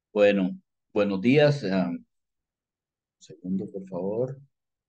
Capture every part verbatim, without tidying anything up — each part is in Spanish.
Bueno, buenos días. ah, un segundo, por favor.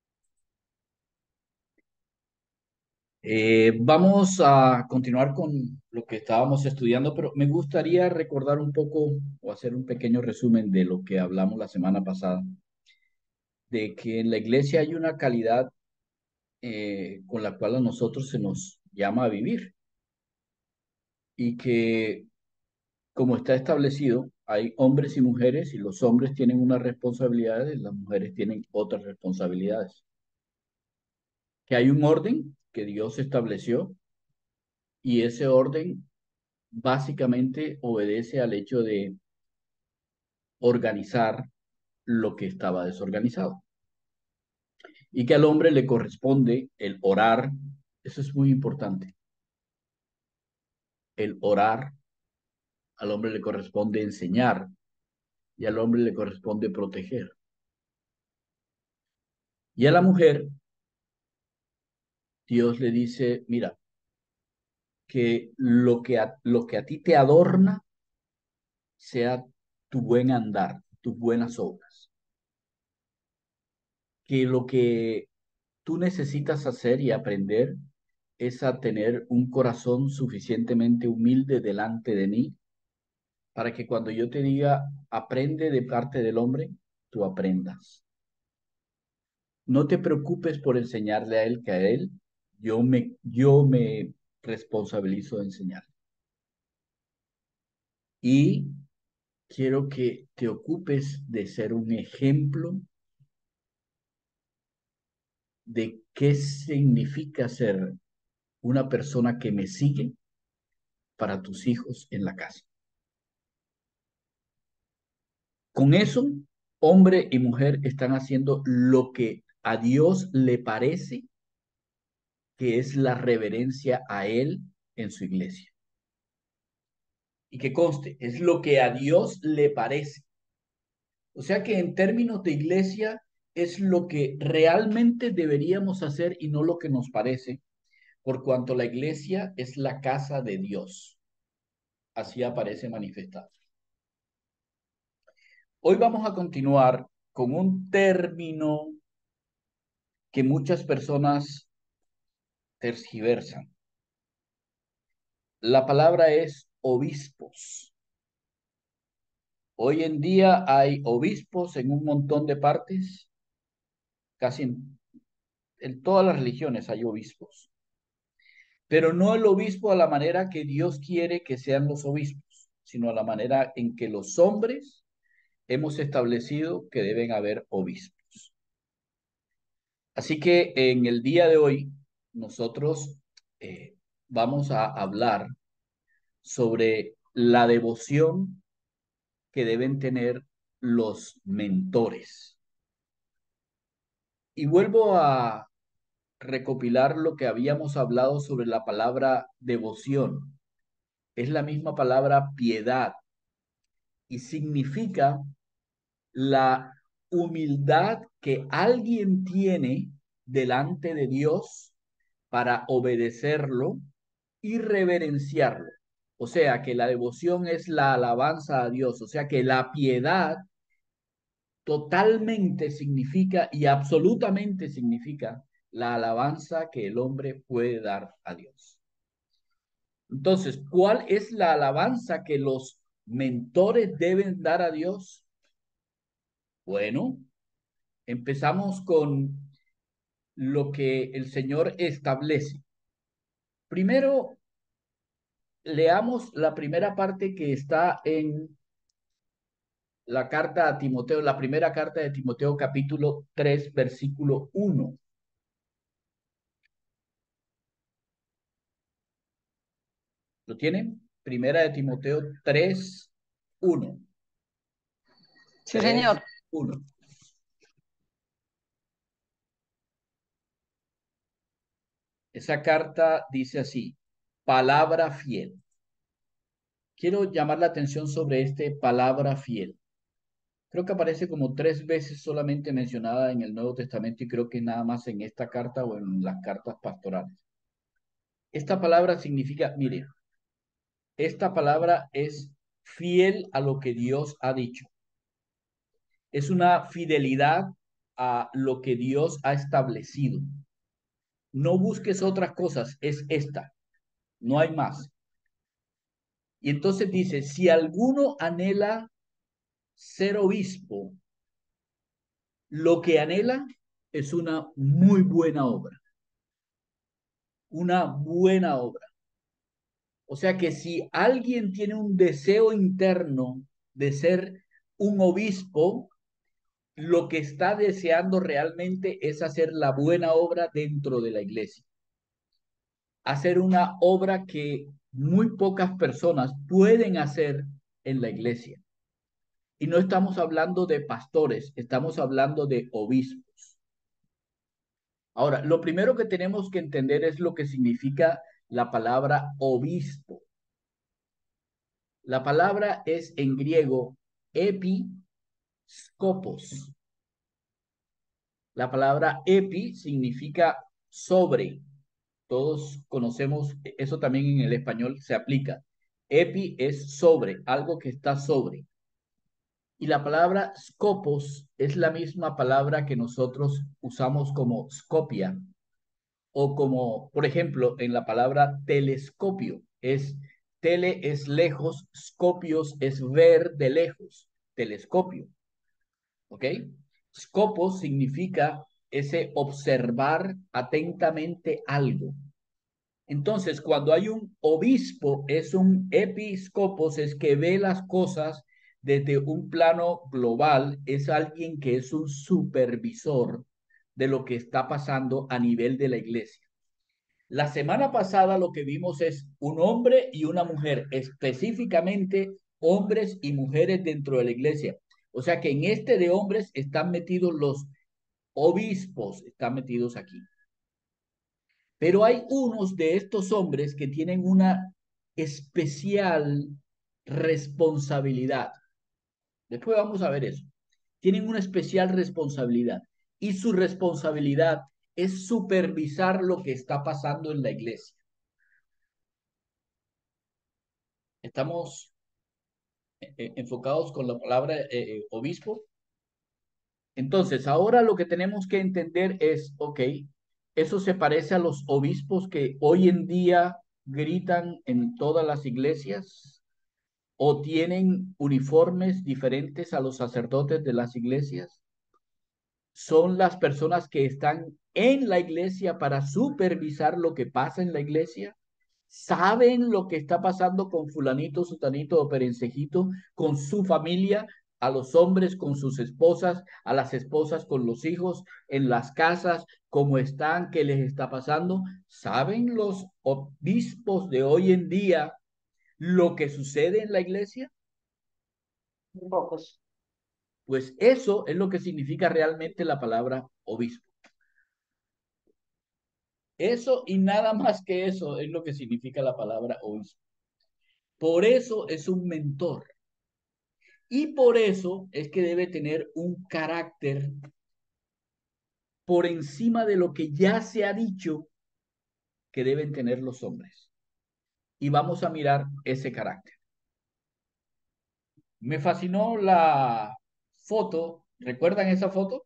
Eh, vamos a continuar con lo que estábamos estudiando, pero me gustaría recordar un poco o hacer un pequeño resumen de lo que hablamos la semana pasada, de que en la iglesia hay una calidad eh, con la cual a nosotros se nos llama a vivir y que, como está establecido, hay hombres y mujeres y los hombres tienen unas responsabilidades, las mujeres tienen otras responsabilidades, que hay un orden que Dios estableció y ese orden básicamente obedece al hecho de organizar lo que estaba desorganizado. Y que al hombre le corresponde el orar, eso es muy importante, el orar, al hombre le corresponde enseñar y al hombre le corresponde proteger. Y a la mujer, Dios le dice, mira, que lo que a, lo que a ti te adorna sea tu buen andar, tus buenas obras. Que lo que tú necesitas hacer y aprender es a tener un corazón suficientemente humilde delante de mí para que cuando yo te diga aprende de parte del hombre, tú aprendas. No te preocupes por enseñarle a él que a él yo me, yo me responsabilizo de enseñar. Y quiero que te ocupes de ser un ejemplo de qué significa ser una persona que me sigue para tus hijos en la casa. Con eso, hombre y mujer están haciendo lo que a Dios le parece que es la reverencia a Él en su iglesia. Y que conste, es lo que a Dios le parece. O sea que en términos de iglesia es lo que realmente deberíamos hacer y no lo que nos parece, por cuanto la iglesia es la casa de Dios. Así aparece manifestado. Hoy vamos a continuar con un término que muchas personas tergiversan. La palabra es obispos. Hoy en día hay obispos en un montón de partes, casi en, en todas las religiones hay obispos, pero no el obispo a la manera que Dios quiere que sean los obispos, sino a la manera en que los hombres hemos establecido que deben haber obispos. Así que en el día de hoy nosotros eh, vamos a hablar sobre la devoción que deben tener los mentores. Y vuelvo a recopilar lo que habíamos hablado sobre la palabra devoción. Es la misma palabra piedad y significa la humildad que alguien tiene delante de Dios para obedecerlo y reverenciarlo. O sea que la devoción es la alabanza a Dios, o sea que la piedad totalmente significa y absolutamente significa la alabanza que el hombre puede dar a Dios. Entonces, ¿cuál es la alabanza que los mentores deben dar a Dios? Bueno, empezamos con lo que el Señor establece. Primero, leamos la primera parte que está en la carta a Timoteo, la primera carta de Timoteo capítulo tres, versículo uno. ¿Lo tienen? Primera de Timoteo tres uno. Sí, tres señor. uno. Esa carta dice así, palabra fiel. Quiero llamar la atención sobre este palabra fiel. Creo que aparece como tres veces solamente mencionada en el Nuevo Testamento y creo que nada más en esta carta o en las cartas pastorales. Esta palabra significa, mire, esta palabra es fiel a lo que Dios ha dicho. Es una fidelidad a lo que Dios ha establecido. No busques otras cosas, es esta, no hay más. Y entonces dice, si alguno anhela ser obispo, lo que anhela es una muy buena obra, una buena obra. O sea que si alguien tiene un deseo interno de ser un obispo, lo que está deseando realmente es hacer la buena obra dentro de la iglesia. Hacer una obra que muy pocas personas pueden hacer en la iglesia. Y no estamos hablando de pastores, estamos hablando de obispos. Ahora, lo primero que tenemos que entender es lo que significa la palabra obispo. La palabra es en griego episkopos. La palabra epi significa sobre. Todos conocemos, eso también en el español se aplica. Epi es sobre, algo que está sobre. Y la palabra scopos es la misma palabra que nosotros usamos como scopia o como, por ejemplo, en la palabra telescopio. Es tele es lejos, scopios es ver de lejos, telescopio. ¿Ok? Scopos significa ese observar atentamente algo. Entonces, cuando hay un obispo, es un episcopos, es que ve las cosas desde un plano global, es alguien que es un supervisor de lo que está pasando a nivel de la iglesia. La semana pasada lo que vimos es un hombre y una mujer, específicamente hombres y mujeres dentro de la iglesia. O sea que en este de hombres están metidos los obispos, están metidos aquí. Pero hay unos de estos hombres que tienen una especial responsabilidad. Después vamos a ver eso. Tienen una especial responsabilidad y su responsabilidad es supervisar lo que está pasando en la iglesia. Estamos eh, enfocados con la palabra eh, eh, obispo. Entonces, ahora lo que tenemos que entender es, ok, eso se parece a los obispos que hoy en día gritan en todas las iglesias o tienen uniformes diferentes a los sacerdotes de las iglesias. Son las personas que están en la iglesia para supervisar lo que pasa en la iglesia. Saben lo que está pasando con fulanito, sutanito o perencejito, con su familia, a los hombres con sus esposas, a las esposas con los hijos, en las casas, cómo están, qué les está pasando. ¿Saben los obispos de hoy en día lo que sucede en la iglesia? Pocos. Pues eso es lo que significa realmente la palabra obispo. Eso y nada más que eso es lo que significa la palabra obispo. Por eso es un mentor. Y por eso es que debe tener un carácter por encima de lo que ya se ha dicho que deben tener los hombres. Y vamos a mirar ese carácter. Me fascinó la foto. ¿Recuerdan esa foto?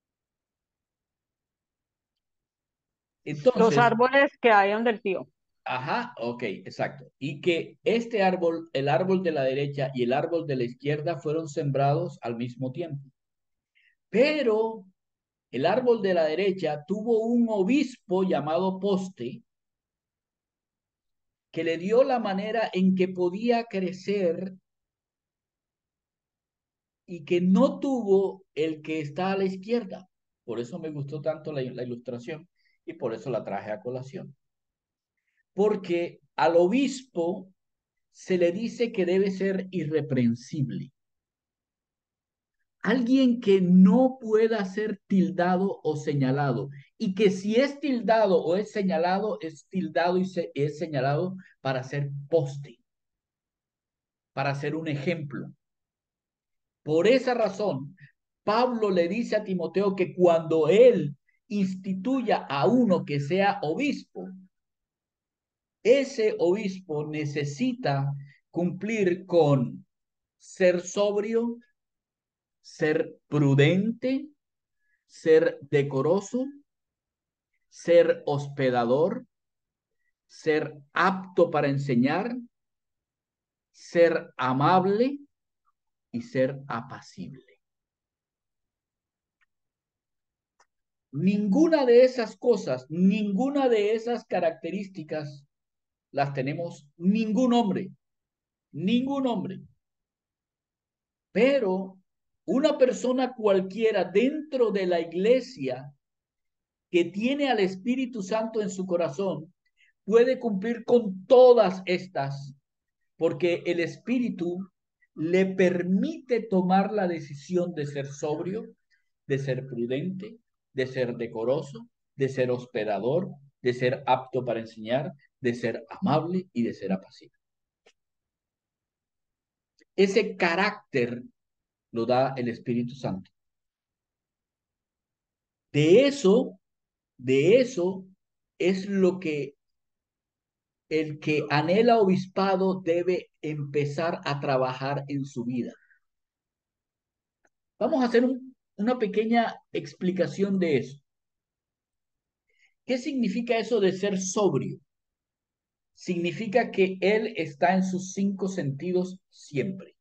Los Entonces, árboles que hay donde el tío. ajá, ok, exacto. Y que este árbol, el árbol de la derecha y el árbol de la izquierda fueron sembrados al mismo tiempo. Pero el árbol de la derecha tuvo un obispo llamado Poste que le dio la manera en que podía crecer y que no tuvo el que está a la izquierda. Por eso me gustó tanto la, la ilustración y por eso la traje a colación. Porque al obispo se le dice que debe ser irreprensible. Alguien que no pueda ser tildado o señalado. Y que si es tildado o es señalado, es tildado y se, es señalado para ser poste, para ser un ejemplo. Por esa razón, Pablo le dice a Timoteo que cuando él instituya a uno que sea obispo, ese obispo necesita cumplir con ser sobrio, ser prudente, ser decoroso, ser hospedador, ser apto para enseñar, ser amable y ser apacible. Ninguna de esas cosas, ninguna de esas características las tenemos ningún hombre, ningún hombre. Pero una persona cualquiera dentro de la iglesia que tiene al Espíritu Santo en su corazón puede cumplir con todas estas, porque el Espíritu le permite tomar la decisión de ser sobrio, de ser prudente, de ser decoroso, de ser hospedador, de ser apto para enseñar, de ser amable y de ser apacible. Ese carácter lo da el Espíritu Santo. De eso, de eso es lo que el que anhela obispado debe empezar a trabajar en su vida. Vamos a hacer un, una pequeña explicación de eso. ¿Qué significa eso de ser sobrio? Significa que él está en sus cinco sentidos siempre.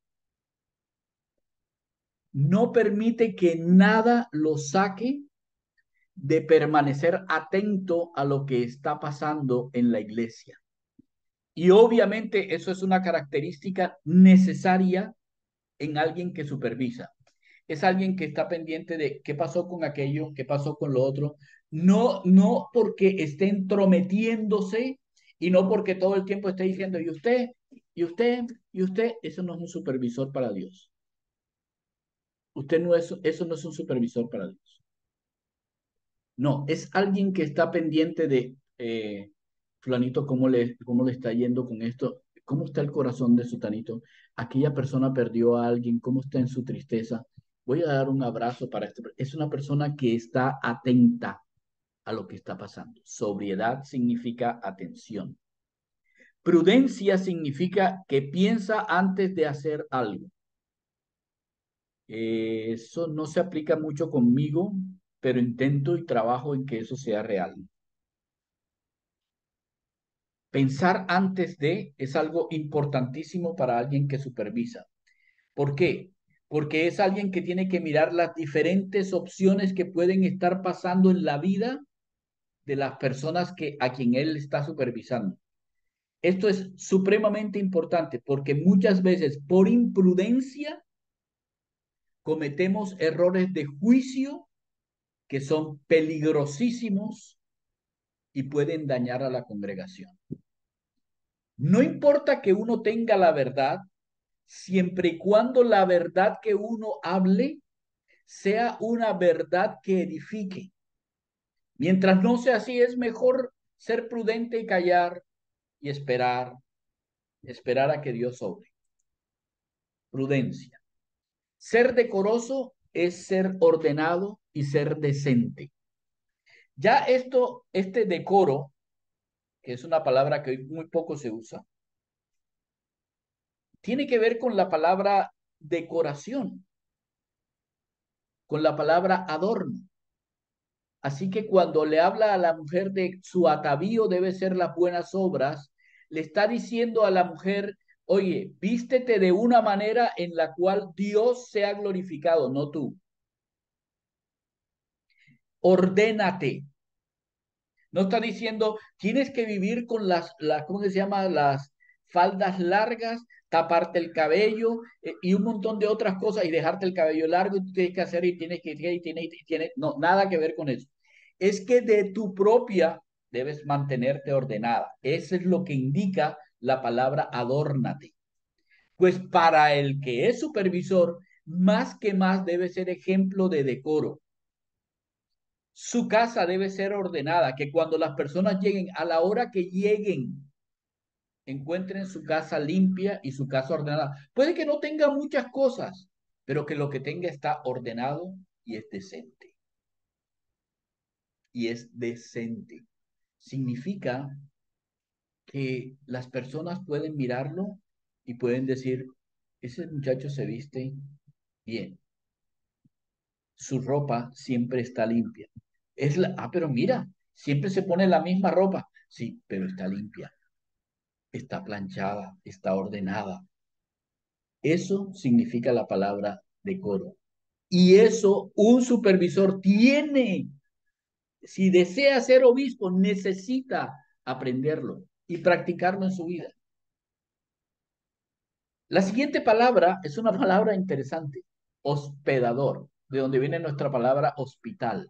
No permite que nada lo saque de permanecer atento a lo que está pasando en la iglesia. Y obviamente eso es una característica necesaria en alguien que supervisa. Es alguien que está pendiente de qué pasó con aquello, qué pasó con lo otro. No, no porque esté entrometiéndose y no porque todo el tiempo esté diciendo, y usted, y usted, y usted, eso no es un supervisor para Dios. Usted no es, eso no es un supervisor para Dios. No, es alguien que está pendiente de, eh, fulanito, ¿cómo le, cómo le está yendo con esto? ¿Cómo está el corazón de sutanito? Aquella persona perdió a alguien, ¿cómo está en su tristeza? Voy a dar un abrazo para este. Es una persona que está atenta a lo que está pasando. Sobriedad significa atención. Prudencia significa que piensa antes de hacer algo. Eh, eso no se aplica mucho conmigo, pero intento y trabajo en que eso sea real. Pensar antes de es algo importantísimo para alguien que supervisa. ¿Por qué? Porque es alguien que tiene que mirar las diferentes opciones que pueden estar pasando en la vida de las personas que, a quien él está supervisando. Esto es supremamente importante porque muchas veces por imprudencia cometemos errores de juicio que son peligrosísimos y pueden dañar a la congregación. No importa que uno tenga la verdad, siempre y cuando la verdad que uno hable sea una verdad que edifique. Mientras no sea así, es mejor ser prudente y callar y esperar, esperar a que Dios obre. Prudencia. Ser decoroso es ser ordenado y ser decente. Ya esto, este decoro, que es una palabra que hoy muy poco se usa, tiene que ver con la palabra decoración, con la palabra adorno. Así que cuando le habla a la mujer de su atavío debe ser las buenas obras, le está diciendo a la mujer, oye, vístete de una manera en la cual Dios sea glorificado, no tú. Ordénate. No está diciendo, tienes que vivir con las, las ¿cómo se llama? Las faldas largas, taparte el cabello eh, y un montón de otras cosas y dejarte el cabello largo y tú tienes que hacer y tienes que y tienes y tienes, no, nada que ver con eso. Es que de tu propia debes mantenerte ordenada. Eso es lo que indica la palabra adórnate. Pues para el que es supervisor, más que más debe ser ejemplo de decoro. Su casa debe ser ordenada, que cuando las personas lleguen, a la hora que lleguen, encuentren su casa limpia y su casa ordenada. Puede que no tenga muchas cosas, pero que lo que tenga está ordenado y es decente. Y es decente. Significa que las personas pueden mirarlo y pueden decir, ese muchacho se viste bien, su ropa siempre está limpia. Es la, ah, pero mira, siempre se pone la misma ropa. Sí, pero está limpia, está planchada, está ordenada. Eso significa la palabra decoro. Y eso un supervisor tiene. Si desea ser obispo, necesita aprenderlo y practicarlo en su vida. La siguiente palabra es una palabra interesante, hospedador, de donde viene nuestra palabra hospital.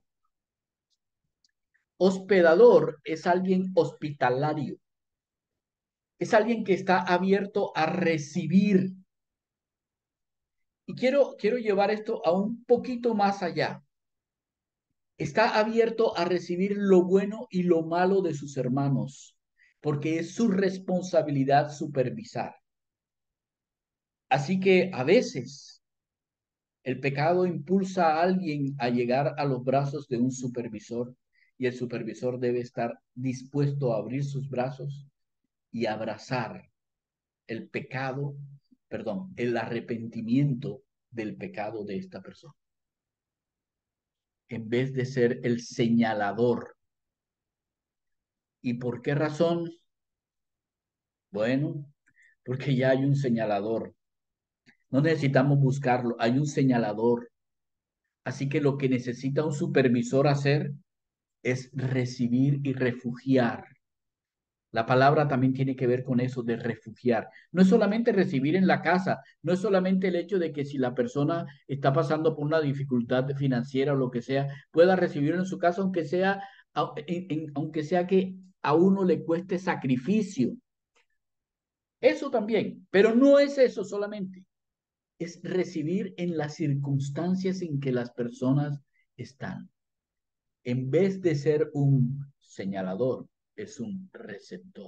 Hospedador es alguien hospitalario, es alguien que está abierto a recibir. Y quiero, quiero llevar esto a un poquito más allá. Está abierto a recibir lo bueno y lo malo de sus hermanos, porque es su responsabilidad supervisar. Así que a veces el pecado impulsa a alguien a llegar a los brazos de un supervisor y el supervisor debe estar dispuesto a abrir sus brazos y abrazar el pecado, perdón, el arrepentimiento del pecado de esta persona, en vez de ser el señalador. ¿Y por qué razón? Bueno, porque ya hay un señalador. No necesitamos buscarlo, hay un señalador. Así que lo que necesita un supervisor hacer es recibir y refugiar. La palabra también tiene que ver con eso de refugiar. No es solamente recibir en la casa, no es solamente el hecho de que si la persona está pasando por una dificultad financiera o lo que sea, pueda recibirlo en su casa, aunque sea, en- en- aunque sea que a uno le cueste sacrificio. Eso también, pero no es eso solamente. Es recibir en las circunstancias en que las personas están. En vez de ser un señalador, es un receptor.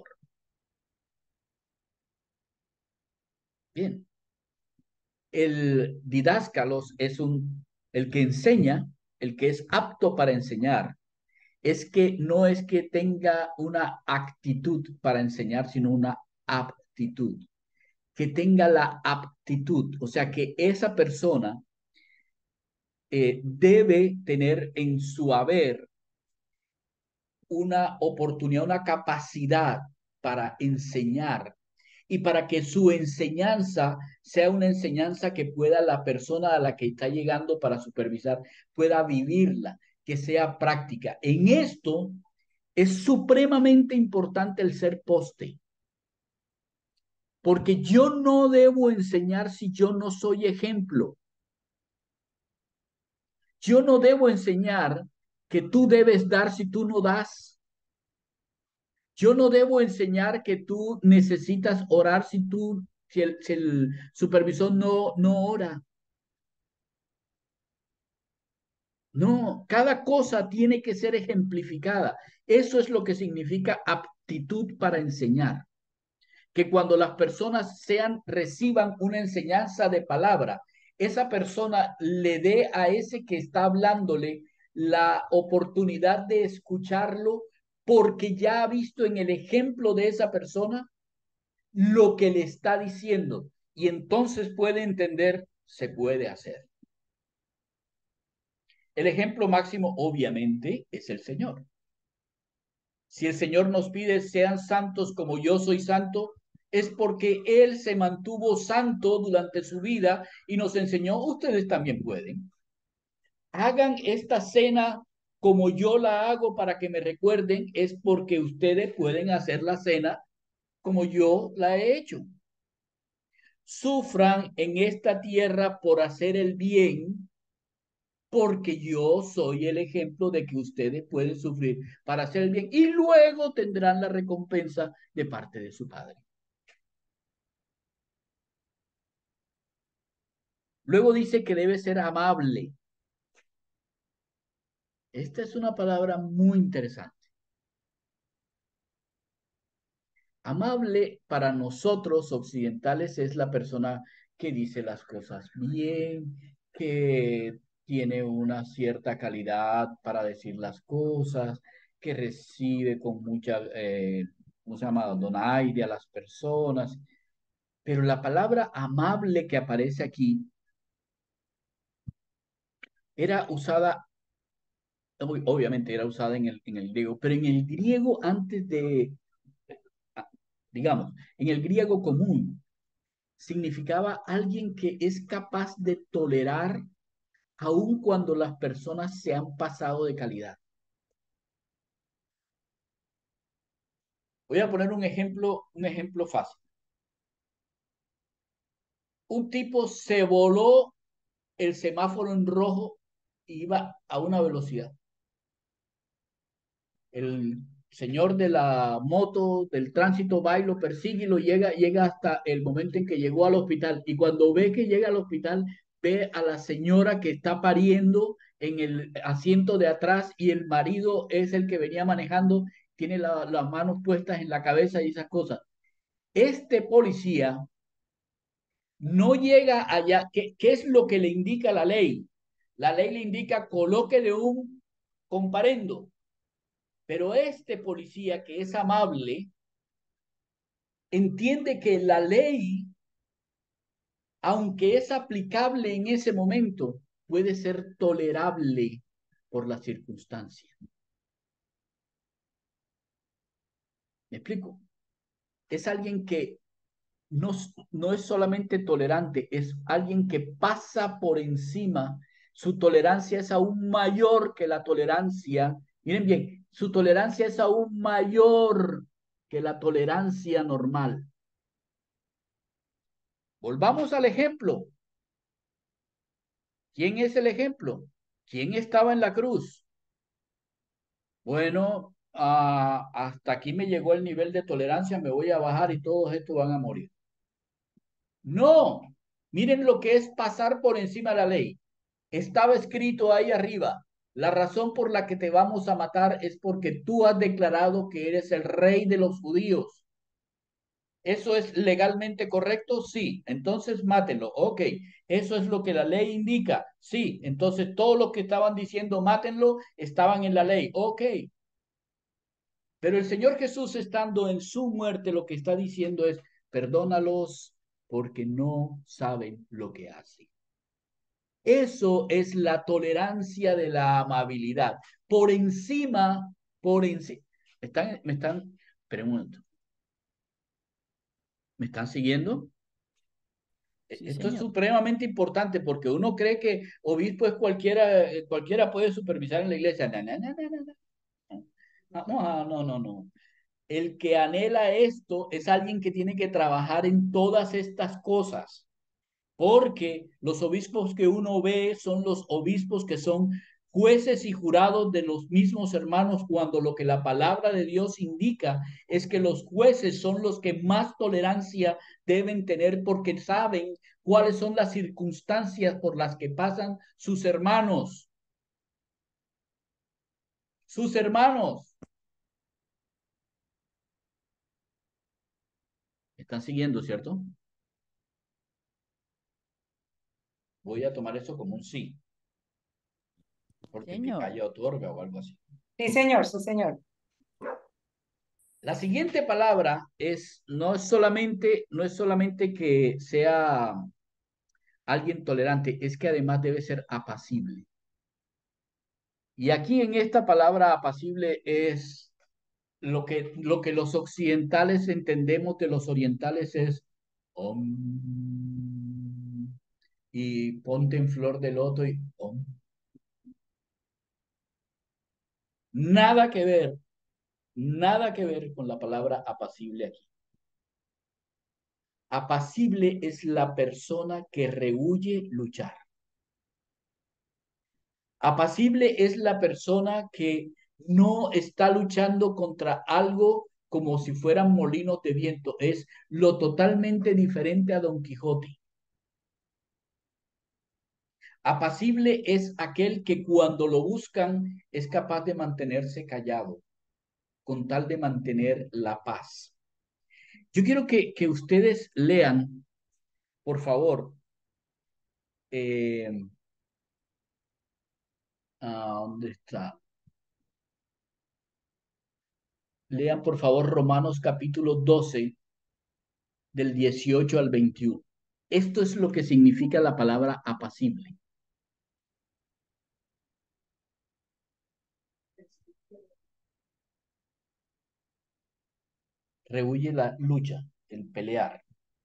Bien, el didáscalos es un, el que enseña, el que es apto para enseñar, es que no es que tenga una actitud para enseñar, sino una aptitud, que tenga la aptitud, o sea, que esa persona eh, debe tener en su haber una oportunidad, una capacidad para enseñar y para que su enseñanza sea una enseñanza que pueda la persona a la que está llegando para supervisar, pueda vivirla, que sea práctica. En esto es supremamente importante el ser poste, porque yo no debo enseñar si yo no soy ejemplo. Yo no debo enseñar que tú debes dar si tú no das. Yo no debo enseñar que tú necesitas orar si tú, si el, si el supervisor no, no ora. No, cada cosa tiene que ser ejemplificada. Eso es lo que significa aptitud para enseñar. Que cuando las personas sean, reciban una enseñanza de palabra, esa persona le dé a ese que está hablándole la oportunidad de escucharlo porque ya ha visto en el ejemplo de esa persona lo que le está diciendo y entonces puede entender, se puede hacer. El ejemplo máximo, obviamente, es el Señor. Si el Señor nos pide, sean santos como yo soy santo, es porque Él se mantuvo santo durante su vida y nos enseñó, ustedes también pueden. Hagan esta cena como yo la hago para que me recuerden, es porque ustedes pueden hacer la cena como yo la he hecho. Sufran en esta tierra por hacer el bien, porque yo soy el ejemplo de que ustedes pueden sufrir para hacer el bien y luego tendrán la recompensa de parte de su Padre. Luego dice que debe ser amable. Esta es una palabra muy interesante. Amable para nosotros occidentales es la persona que dice las cosas bien, que tiene una cierta calidad para decir las cosas, que recibe con mucha, eh, ¿cómo se llama? Donaire a las personas. Pero la palabra amable que aparece aquí era usada, ob- obviamente era usada en el, en el griego, pero en el griego antes de, ah, digamos, en el griego común, significaba alguien que es capaz de tolerar aun cuando las personas se han pasado de calidad. Voy a poner un ejemplo, un ejemplo fácil. Un tipo se voló el semáforo en rojo y iba a una velocidad. El señor de la moto, del tránsito, va y lo persigue y lo llega, llega hasta el momento en que llegó al hospital. Y cuando ve que llega al hospital, ve a la señora que está pariendo en el asiento de atrás y el marido es el que venía manejando, tiene la, las manos puestas en la cabeza y esas cosas. Este policía no llega allá. ¿Qué, qué es lo que le indica la ley? La ley le indica colóquele un comparendo. Pero este policía que es amable entiende que la ley, aunque es aplicable en ese momento, puede ser tolerable por la circunstancia. ¿Me explico? Es alguien que no, no es solamente tolerante, es alguien que pasa por encima. Su tolerancia es aún mayor que la tolerancia. Miren bien, su tolerancia es aún mayor que la tolerancia normal. Volvamos al ejemplo. ¿Quién es el ejemplo? ¿Quién estaba en la cruz? Bueno, ah, hasta aquí me llegó el nivel de tolerancia, me voy a bajar y todos estos van a morir. No, miren lo que es pasar por encima de la ley. Estaba escrito ahí arriba, la razón por la que te vamos a matar es porque tú has declarado que eres el rey de los judíos. ¿Eso es legalmente correcto? Sí. Entonces mátenlo. Ok. ¿Eso es lo que la ley indica? Sí. Entonces todos los que estaban diciendo mátenlo estaban en la ley. Ok. Pero el Señor Jesús, estando en su muerte, lo que está diciendo es, perdónalos porque no saben lo que hacen. Eso es la tolerancia de la amabilidad. Por encima, por encima. ¿Están, me están, pregunto, ¿me están siguiendo? Sí, Esto es señor. supremamente importante porque uno cree que obispo es cualquiera, eh, cualquiera puede supervisar en la iglesia. No, no, no, no, no, no. Vamos a, no, no, no. El que anhela esto es alguien que tiene que trabajar en todas estas cosas, porque los obispos que uno ve son los obispos que son jueces y jurados de los mismos hermanos, cuando lo que la palabra de Dios indica es que los jueces son los que más tolerancia deben tener porque saben cuáles son las circunstancias por las que pasan sus hermanos, sus hermanos. ¿Están siguiendo, cierto? Voy a tomar eso como un sí, porque el que Señor. calla otorga o algo así. Sí, señor, sí, señor. La siguiente palabra es, no es solamente, no es solamente que sea alguien tolerante, es que además debe ser apacible. Y aquí en esta palabra apacible es lo que, lo que los occidentales entendemos de los orientales es om, y ponte en flor de loto y om. Nada que ver, nada que ver con la palabra apacible aquí. Apacible es la persona que rehúye luchar. Apacible es la persona que no está luchando contra algo como si fueran molinos de viento. Es lo totalmente diferente a Don Quijote. Apacible es aquel que cuando lo buscan es capaz de mantenerse callado, con tal de mantener la paz. Yo quiero que, que ustedes lean, por favor, eh, ah, ¿dónde está? Lean, por favor, Romanos capítulo doce del dieciocho al veintiuno. Esto es lo que significa la palabra apacible. Rehuye la lucha, el pelear.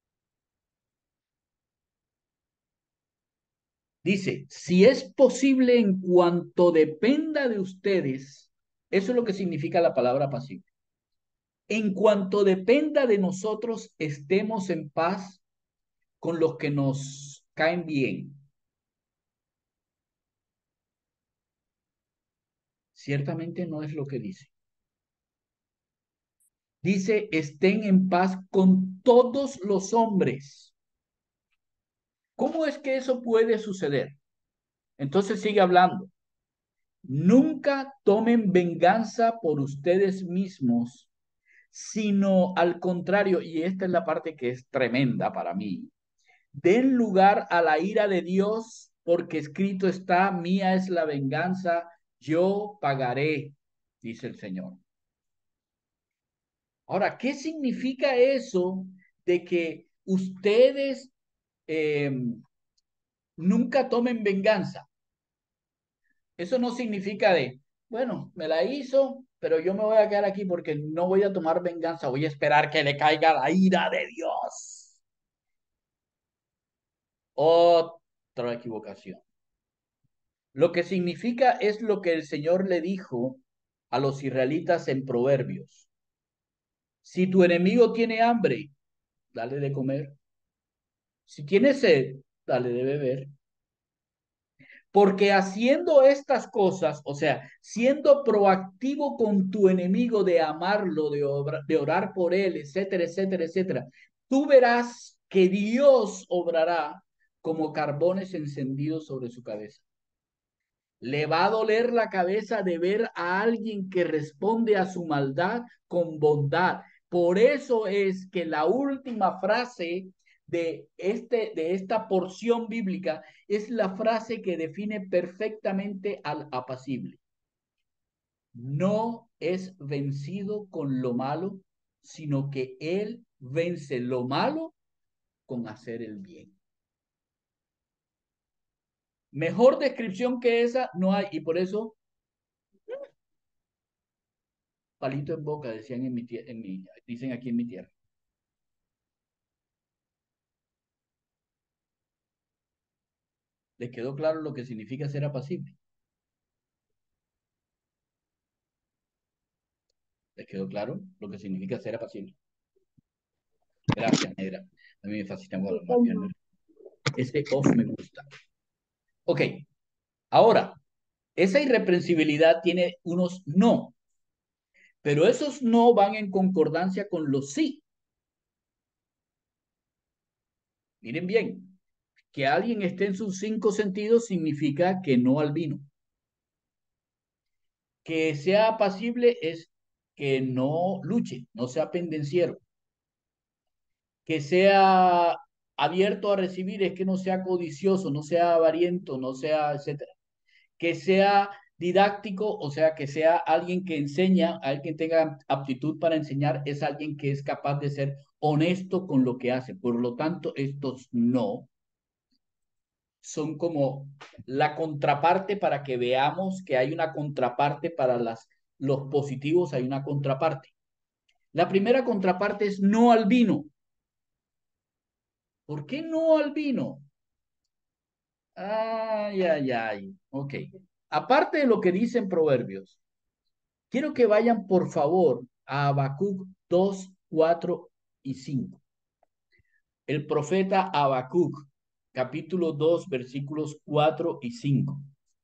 Dice, si es posible en cuanto dependa de ustedes, eso es lo que significa la palabra apacible. En cuanto dependa de nosotros, estemos en paz con los que nos caen bien. Ciertamente no es lo que dice. Dice, estén en paz con todos los hombres. ¿Cómo es que eso puede suceder? Entonces sigue hablando. Nunca tomen venganza por ustedes mismos, sino al contrario, y esta es la parte que es tremenda para mí, den lugar a la ira de Dios, porque escrito está, mía es la venganza, yo pagaré, dice el Señor. Ahora, ¿qué significa eso de que ustedes eh, nunca tomen venganza? Eso no significa de, bueno, me la hizo, pero yo me voy a quedar aquí porque no voy a tomar venganza, voy a esperar que le caiga la ira de Dios. Otra equivocación. Lo que significa es lo que el Señor le dijo a los israelitas en Proverbios. Si tu enemigo tiene hambre, dale de comer. Si tiene sed, dale de beber. Porque haciendo estas cosas, o sea, siendo proactivo con tu enemigo de amarlo, de, obra, de orar por él, etcétera, etcétera, etcétera, tú verás que Dios obrará como carbones encendidos sobre su cabeza. Le va a doler la cabeza de ver a alguien que responde a su maldad con bondad. Por eso es que la última frase de, este, de esta porción bíblica es la frase que define perfectamente al apacible. No es vencido con lo malo, sino que él vence lo malo con hacer el bien. Mejor descripción que esa no hay, y por eso palito en boca, decían en mi, en mi, dicen aquí en mi tierra. ¿Les quedó claro lo que significa ser apacible? ¿Les quedó claro lo que significa ser apacible? Gracias, negra. A mí me fascina cuando no. Ese off me gusta. Ok, ahora, esa irreprensibilidad tiene unos no, pero esos no van en concordancia con los sí. Miren bien, que alguien esté en sus cinco sentidos significa que no al vino. Que sea apacible es que no luche, no sea pendenciero. Que sea abierto a recibir es que no sea codicioso, no sea avariento, no sea, etcétera. Que sea didáctico, o sea, que sea alguien que enseña, alguien que tenga aptitud para enseñar, es alguien que es capaz de ser honesto con lo que hace. Por lo tanto, estos no son como la contraparte para que veamos que hay una contraparte para las, los positivos, hay una contraparte. La primera contraparte es no al vino. ¿Por qué no al vino? Ay, ay, ay. Ok. Aparte de lo que dicen Proverbios, quiero que vayan, por favor, a Habacuc dos, cuatro y cinco. El profeta Habacuc, capítulo dos, versículos cuatro y cinco.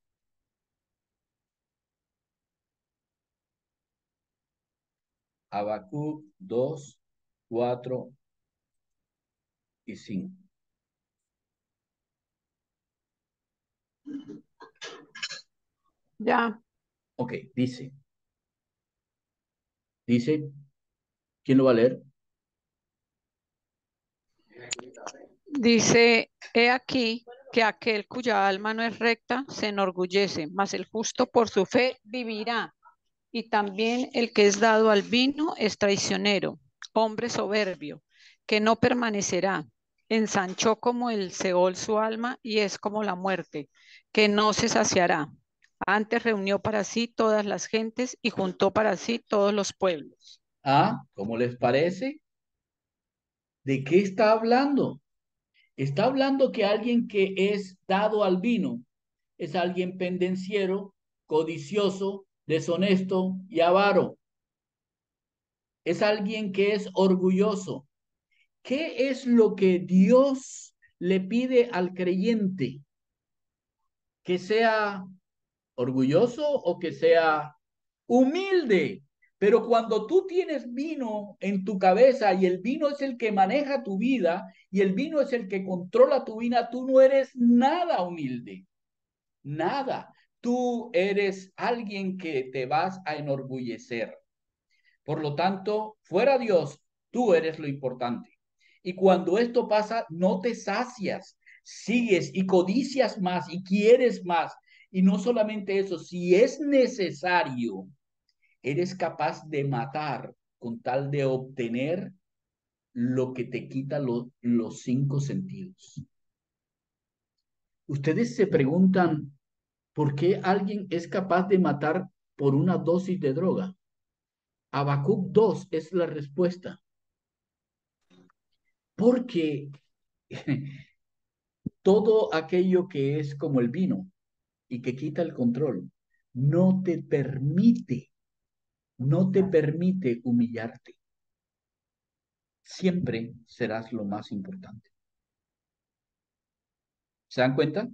Habacuc dos, cuatro y cinco. Ya. Ok, dice. Dice, ¿quién lo va a leer? Dice, he aquí que aquel cuya alma no es recta se enorgullece, mas el justo por su fe vivirá. Y también el que es dado al vino es traicionero, hombre soberbio, que no permanecerá. Ensanchó como el Seol su alma y es como la muerte, que no se saciará. Antes reunió para sí todas las gentes y juntó para sí todos los pueblos. Ah, ¿cómo les parece? ¿De qué está hablando? Está hablando que alguien que es dado al vino es alguien pendenciero, codicioso, deshonesto y avaro. Es alguien que es orgulloso. ¿Qué es lo que Dios le pide al creyente? ¿Que sea orgulloso o que sea humilde? Pero cuando tú tienes vino en tu cabeza y el vino es el que maneja tu vida y el vino es el que controla tu vida, tú no eres nada humilde, nada. Tú eres alguien que te vas a enorgullecer. Por lo tanto, fuera Dios, tú eres lo importante. Y cuando esto pasa, no te sacias, sigues y codicias más y quieres más. Y no solamente eso, si es necesario, eres capaz de matar con tal de obtener lo que te quita lo, los cinco sentidos. Ustedes se preguntan, ¿por qué alguien es capaz de matar por una dosis de droga? Habacuc dos es la respuesta. Porque todo aquello que es como el vino y que quita el control, no te permite, no te permite humillarte. Siempre serás lo más importante. ¿Se dan cuenta?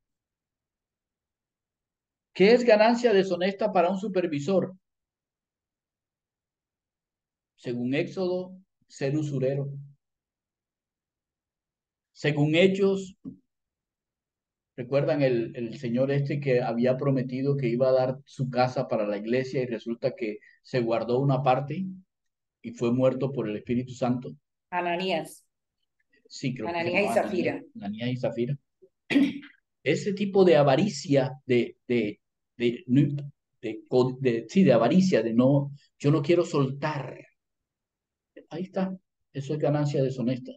¿Qué es ganancia deshonesta para un supervisor? Según Éxodo, ser usurero. Según Hechos, ¿recuerdan el, el señor este que había prometido que iba a dar su casa para la iglesia y resulta que se guardó una parte y fue muerto por el Espíritu Santo? Ananías, Sí, creo que se Ananías y llamaba Ananías, Zafira. Ananías y Zafira. Ese tipo de avaricia, de, de, de, de, de, de, sí, de avaricia, de no, yo no quiero soltar. Ahí está. Eso es ganancia deshonesta.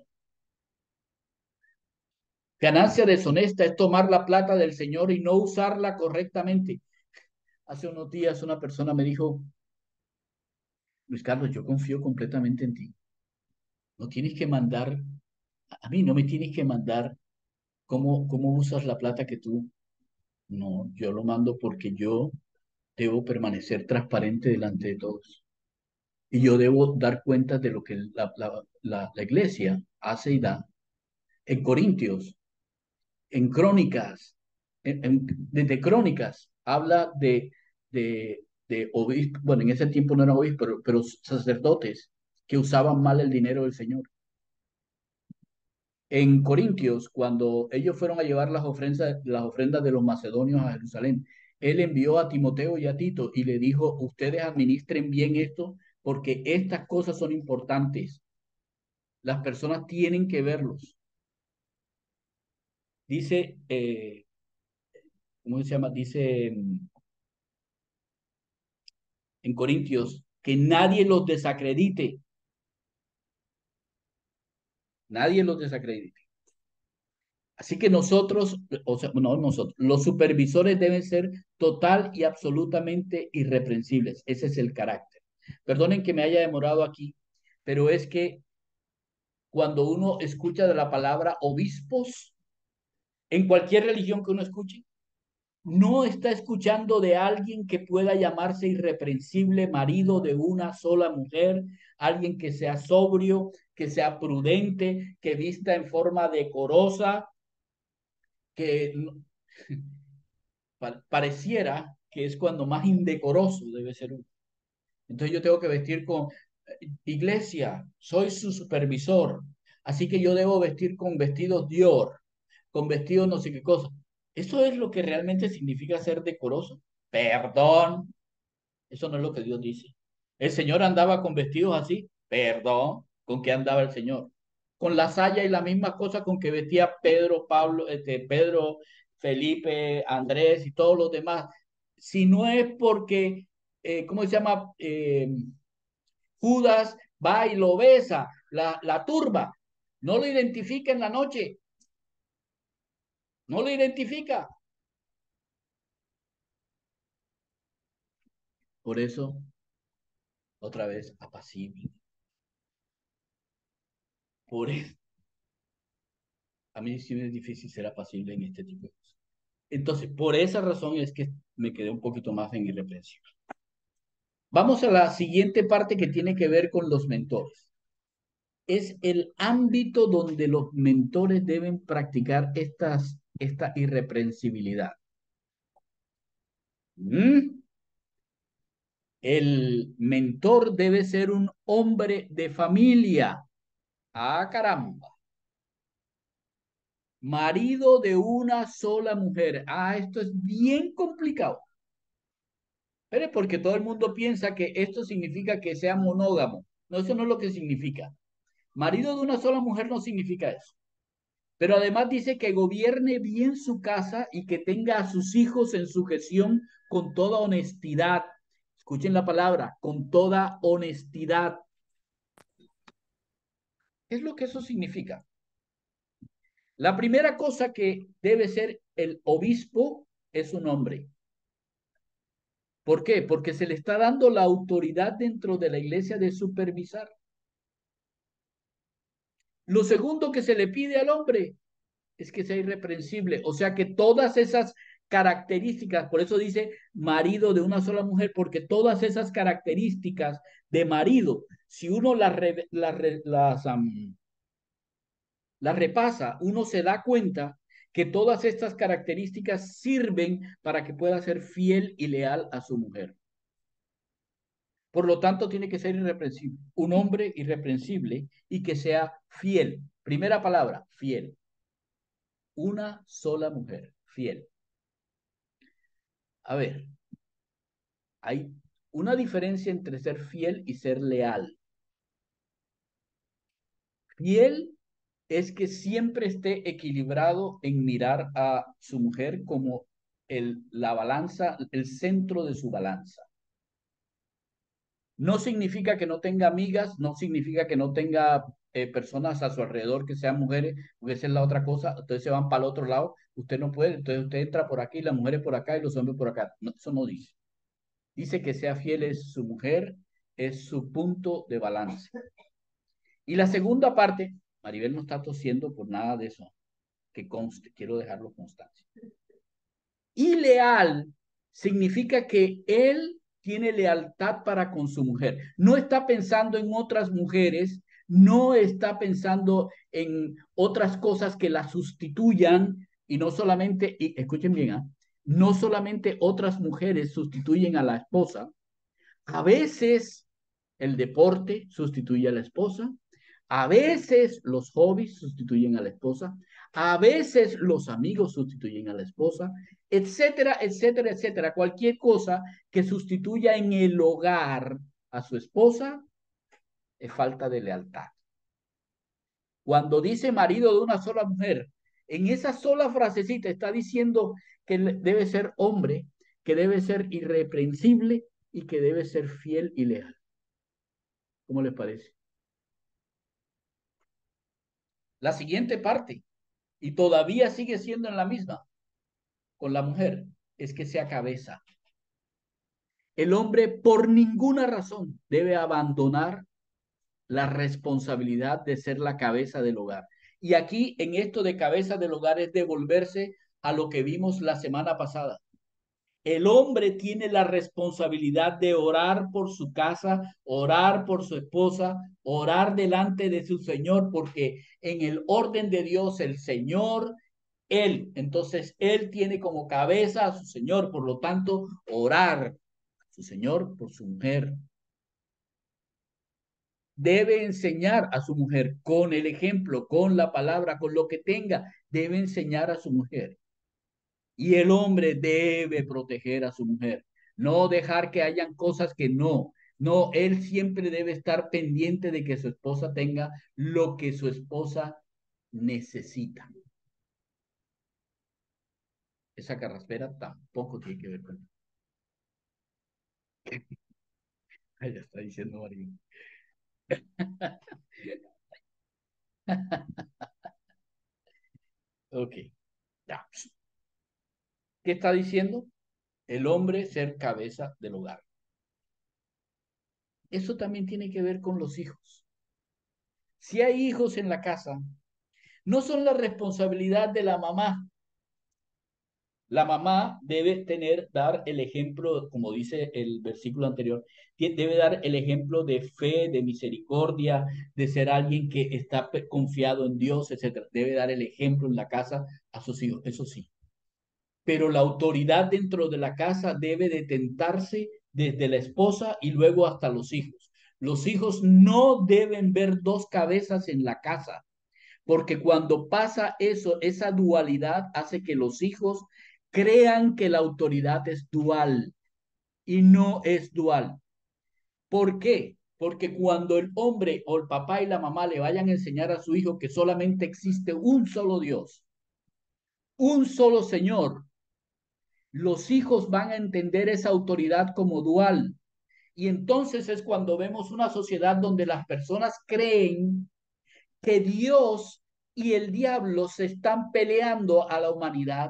Ganancia deshonesta es tomar la plata del Señor y no usarla correctamente. Hace unos días una persona me dijo, Luis Carlos, yo confío completamente en ti. No tienes que mandar, a mí no me tienes que mandar cómo, cómo usas la plata que tú. No, yo lo mando porque yo debo permanecer transparente delante de todos. Y yo debo dar cuenta de lo que la, la, la, la iglesia hace y da. En Corintios, en Crónicas, en, en, desde Crónicas, habla de, de, de obispos, bueno, en ese tiempo no eran obispos, pero, pero sacerdotes que usaban mal el dinero del Señor. En Corintios, cuando ellos fueron a llevar las ofrendas, las ofrendas de los macedonios a Jerusalén, él envió a Timoteo y a Tito y le dijo, ustedes administren bien esto porque estas cosas son importantes. Las personas tienen que verlos. Dice, eh, ¿cómo se llama? Dice en, en Corintios que nadie los desacredite. Nadie los desacredite. Así que nosotros, o sea, no nosotros, los supervisores deben ser total y absolutamente irreprensibles. Ese es el carácter. Perdonen que me haya demorado aquí, pero es que cuando uno escucha de la palabra obispos, en cualquier religión que uno escuche, no está escuchando de alguien que pueda llamarse irreprensible, marido de una sola mujer, alguien que sea sobrio, que sea prudente, que vista en forma decorosa, que pareciera que es cuando más indecoroso debe ser uno. Entonces yo tengo que vestir con iglesia, soy su supervisor, así que yo debo vestir con vestidos Dior, con vestidos no sé qué cosa. ¿Eso es lo que realmente significa ser decoroso? Perdón, eso no es lo que Dios dice. El Señor andaba con vestidos así, perdón, ¿con qué andaba el Señor? Con la saya y la misma cosa con que vestía Pedro, Pablo, este, Pedro, Felipe, Andrés y todos los demás. Si no es porque, eh, ¿cómo se llama? Eh, Judas va y lo besa, la, la turba, no lo identifica en la noche, no lo identifica. Por eso, otra vez, apacible. Por eso, a mí sí me es difícil ser apacible en este tipo de cosas. Entonces, por esa razón es que me quedé un poquito más en irreprensible. Vamos a la siguiente parte que tiene que ver con los mentores. Es el ámbito donde los mentores deben practicar estas, esta irreprensibilidad. ¿Mm? El mentor debe ser un hombre de familia. Ah, caramba. Marido de una sola mujer. Ah, esto es bien complicado. Pero porque todo el mundo piensa que esto significa que sea monógamo. No, eso no es lo que significa. Marido de una sola mujer no significa eso. Pero además dice que gobierne bien su casa y que tenga a sus hijos en sujeción con toda honestidad. Escuchen la palabra, con toda honestidad. ¿Qué es lo que eso significa? La primera cosa que debe ser el obispo es un hombre. ¿Por qué? Porque se le está dando la autoridad dentro de la iglesia de supervisar. Lo segundo que se le pide al hombre es que sea irreprensible. O sea que todas esas características, por eso dice marido de una sola mujer, porque todas esas características de marido, si uno las, re, las, las, um, las repasa, uno se da cuenta que todas estas características sirven para que pueda ser fiel y leal a su mujer. Por lo tanto, tiene que ser irreprensible, un hombre irreprensible y que sea fiel. Primera palabra, fiel. Una sola mujer, fiel. A ver, hay una diferencia entre ser fiel y ser leal. Fiel es que siempre esté equilibrado en mirar a su mujer como el, la balanza, el centro de su balanza. No significa que no tenga amigas, no significa que no tenga eh, personas a su alrededor que sean mujeres, porque esa es la otra cosa. Entonces se van para el otro lado, usted no puede, entonces usted entra por aquí, las mujeres por acá y los hombres por acá. No, eso no dice. Dice que sea fiel es su mujer, es su punto de balance. Y la segunda parte, Maribel no está tosiendo por nada de eso, que conste, quiero dejarlo constancia. Y leal significa que él tiene lealtad para con su mujer. No está pensando en otras mujeres, no está pensando en otras cosas que la sustituyan y no solamente, y escuchen bien, ¿eh? No solamente otras mujeres sustituyen a la esposa. A veces el deporte sustituye a la esposa, a veces los hobbies sustituyen a la esposa, a veces los amigos sustituyen a la esposa, etcétera, etcétera, etcétera. Cualquier cosa que sustituya en el hogar a su esposa es falta de lealtad. Cuando dice marido de una sola mujer, en esa sola frasecita está diciendo que debe ser hombre, que debe ser irreprensible y que debe ser fiel y leal. ¿Cómo les parece? La siguiente parte, y todavía sigue siendo en la misma, con la mujer, es que sea cabeza. El hombre por ninguna razón debe abandonar la responsabilidad de ser la cabeza del hogar. Y aquí en esto de cabeza del hogar es devolverse a lo que vimos la semana pasada. El hombre tiene la responsabilidad de orar por su casa, orar por su esposa, orar delante de su Señor, porque en el orden de Dios el Señor, Él, entonces Él tiene como cabeza a su Señor, por lo tanto, orar a su Señor por su mujer. Debe enseñar a su mujer con el ejemplo, con la palabra, con lo que tenga, debe enseñar a su mujer. Y el hombre debe proteger a su mujer, no dejar que hayan cosas que no. No, él siempre debe estar pendiente de que su esposa tenga lo que su esposa necesita. Esa carraspera tampoco tiene que ver con... Ahí ya está diciendo María. Ok, ya. ¿Qué está diciendo? El hombre ser cabeza del hogar. Eso también tiene que ver con los hijos. Si hay hijos en la casa, no son la responsabilidad de la mamá. La mamá debe tener, dar el ejemplo, como dice el versículo anterior, debe dar el ejemplo de fe, de misericordia, de ser alguien que está confiado en Dios, etcétera. Debe dar el ejemplo en la casa a sus hijos, eso sí. Pero la autoridad dentro de la casa debe detentarse desde la esposa y luego hasta los hijos. Los hijos no deben ver dos cabezas en la casa, porque cuando pasa eso, esa dualidad hace que los hijos crean que la autoridad es dual y no es dual. ¿Por qué? Porque cuando el hombre o el papá y la mamá le vayan a enseñar a su hijo que solamente existe un solo Dios, un solo Señor, los hijos van a entender esa autoridad como dual. Y entonces es cuando vemos una sociedad donde las personas creen que Dios y el diablo se están peleando a la humanidad,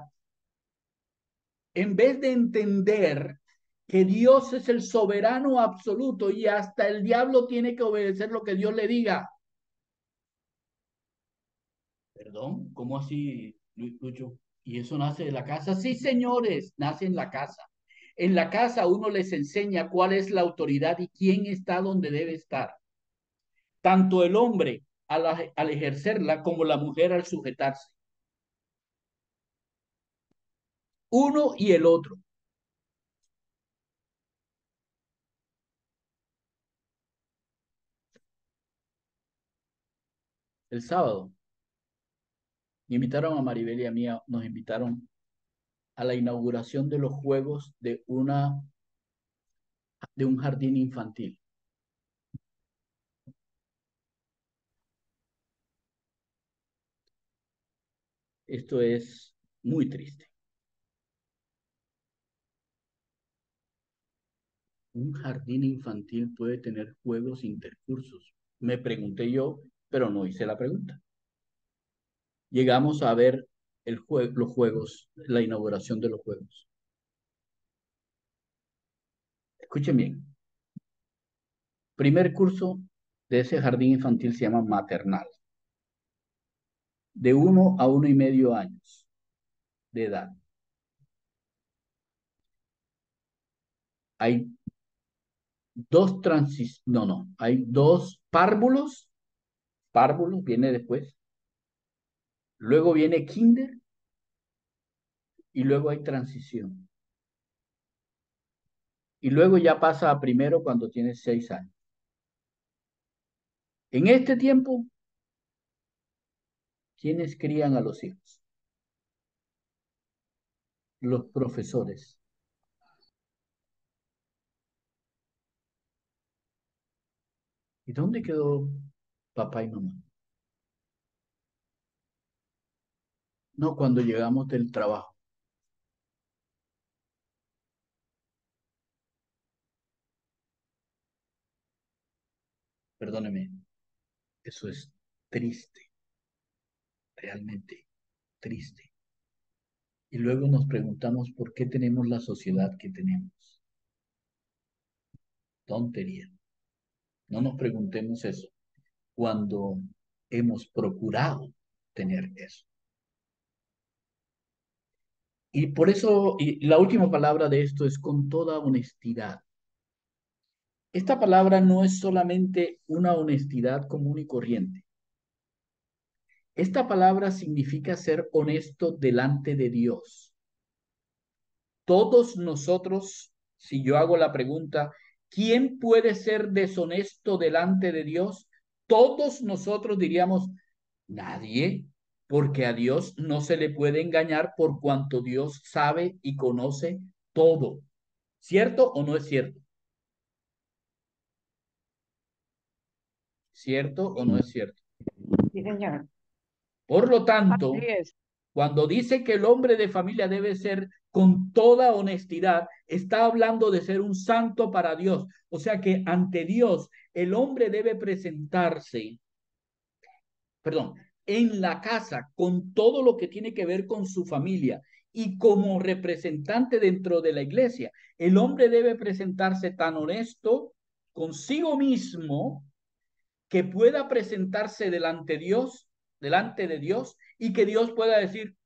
en vez de entender que Dios es el soberano absoluto y hasta el diablo tiene que obedecer lo que Dios le diga. Perdón, ¿cómo así, Lucho? ¿Y eso nace de la casa? Sí, señores, nace en la casa. En la casa uno les enseña cuál es la autoridad y quién está donde debe estar. Tanto el hombre al, al ejercerla como la mujer al sujetarse. Uno y el otro. El sábado invitaron a Maribel y a mí, nos invitaron a la inauguración de los juegos de, una, de un jardín infantil. Esto es muy triste. Un jardín infantil puede tener juegos intercursos. Me pregunté yo, pero no hice la pregunta. Llegamos a ver el jue los juegos, la inauguración de los juegos. Escuchen bien. Primer curso de ese jardín infantil se llama maternal. De uno a uno y medio años de edad. Hay dos transis, no, no, hay dos párvulos, párvulos viene después, luego viene kinder y luego hay transición. Y luego ya pasa a primero cuando tiene seis años. En este tiempo, ¿quiénes crían a los hijos? Los profesores. ¿Y dónde quedó papá y mamá? No, cuando llegamos del trabajo. Perdóneme, eso es triste, realmente triste. Y luego nos preguntamos por qué tenemos la sociedad que tenemos. Tontería. No nos preguntemos eso cuando hemos procurado tener eso. Y por eso, y la última palabra de esto es con toda honestidad. Esta palabra no es solamente una honestidad común y corriente. Esta palabra significa ser honesto delante de Dios. Todos nosotros, si yo hago la pregunta, ¿quién puede ser deshonesto delante de Dios? Todos nosotros diríamos, nadie, porque a Dios no se le puede engañar por cuanto Dios sabe y conoce todo. ¿Cierto o no es cierto? ¿Cierto o no es cierto? Sí, señor. Por lo Así tanto, es. cuando dice que el hombre de familia debe ser con toda honestidad, está hablando de ser un santo para Dios. O sea que ante Dios, el hombre debe presentarse, perdón, en la casa con todo lo que tiene que ver con su familia y como representante dentro de la iglesia. El hombre debe presentarse tan honesto consigo mismo que pueda presentarse delante de Dios, delante de Dios, y que Dios pueda decir,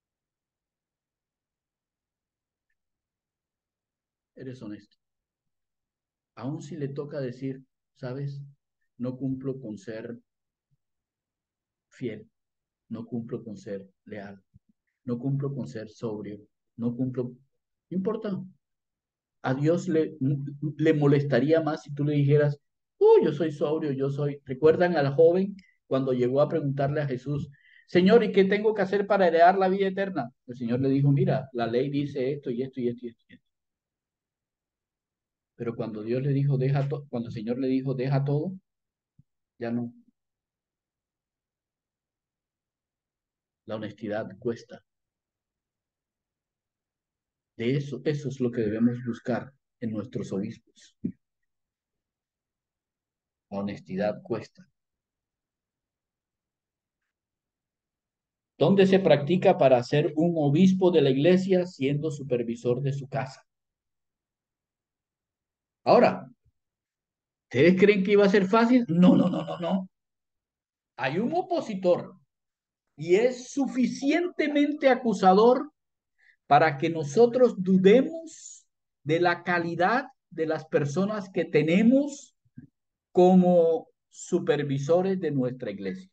eres honesto. Aun si le toca decir, sabes, no cumplo con ser fiel, no cumplo con ser leal, no cumplo con ser sobrio, no cumplo, no importa. A Dios le, le molestaría más si tú le dijeras, oh, yo soy sobrio, yo soy. ¿Recuerdan al joven cuando llegó a preguntarle a Jesús, Señor, ¿y qué tengo que hacer para heredar la vida eterna? El Señor le dijo, mira, la ley dice esto y esto y esto y esto. Y esto. Pero cuando Dios le dijo, deja todo, cuando el Señor le dijo, deja todo, ya no. La honestidad cuesta. De eso, eso es lo que debemos buscar en nuestros obispos. La honestidad cuesta. ¿Dónde se practica para ser un obispo de la iglesia siendo supervisor de su casa? Ahora, ¿ustedes creen que iba a ser fácil? No, no, no, no, no. Hay un opositor y es suficientemente acusador para que nosotros dudemos de la calidad de las personas que tenemos como supervisores de nuestra iglesia.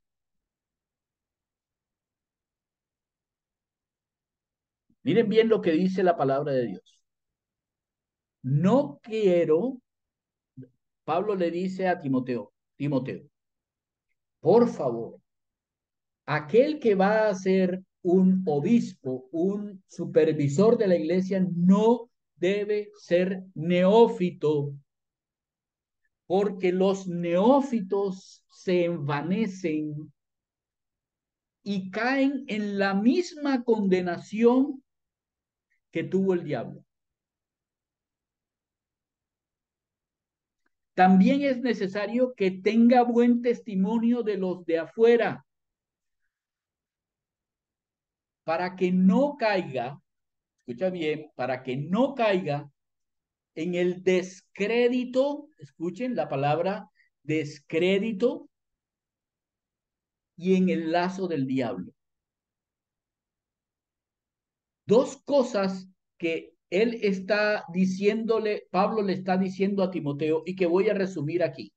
Miren bien lo que dice la palabra de Dios. No quiero, Pablo le dice a Timoteo, Timoteo, por favor, aquel que va a ser un obispo, un supervisor de la iglesia, no debe ser neófito, porque los neófitos se envanecen y caen en la misma condenación que tuvo el diablo. También es necesario que tenga buen testimonio de los de afuera, para que no caiga, escucha bien, para que no caiga en el descrédito, escuchen la palabra descrédito, y en el lazo del diablo. Dos cosas que él está diciéndole, Pablo le está diciendo a Timoteo y que voy a resumir aquí.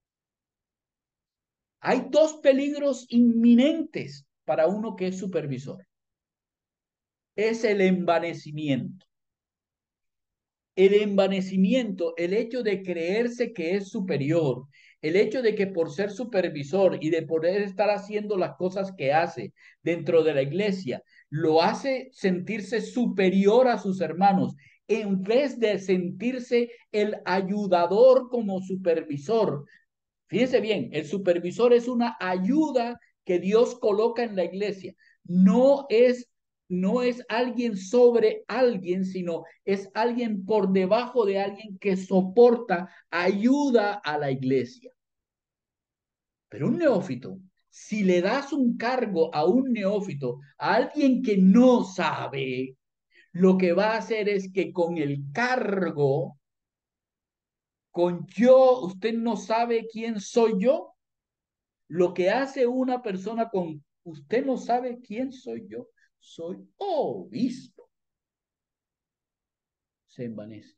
Hay dos peligros inminentes para uno que es supervisor. Es el envanecimiento. El envanecimiento, el hecho de creerse que es superior, el hecho de que por ser supervisor y de poder estar haciendo las cosas que hace dentro de la iglesia, lo hace sentirse superior a sus hermanos, en vez de sentirse el ayudador como supervisor. Fíjense bien, el supervisor es una ayuda que Dios coloca en la iglesia. No es no es alguien sobre alguien, sino es alguien por debajo de alguien que soporta, ayuda a la iglesia. Pero un neófito, si le das un cargo a un neófito, a alguien que no sabe, lo que va a hacer es que con el cargo, con yo, usted no sabe quién soy yo. Lo que hace una persona con usted no sabe quién soy yo, soy obispo. Se envanece.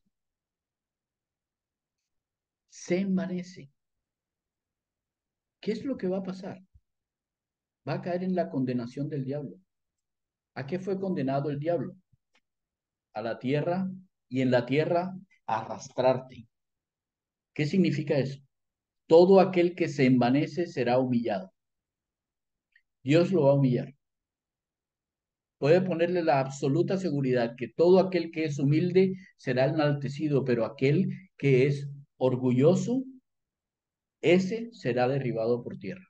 Se envanece. ¿Qué es lo que va a pasar? Va a caer en la condenación del diablo. ¿A qué fue condenado el diablo? A la tierra, y en la tierra arrastrarte. ¿Qué significa eso? Todo aquel que se envanece será humillado. Dios lo va a humillar. Puede ponerle la absoluta seguridad que todo aquel que es humilde será enaltecido, pero aquel que es orgulloso, ese será derribado por tierra.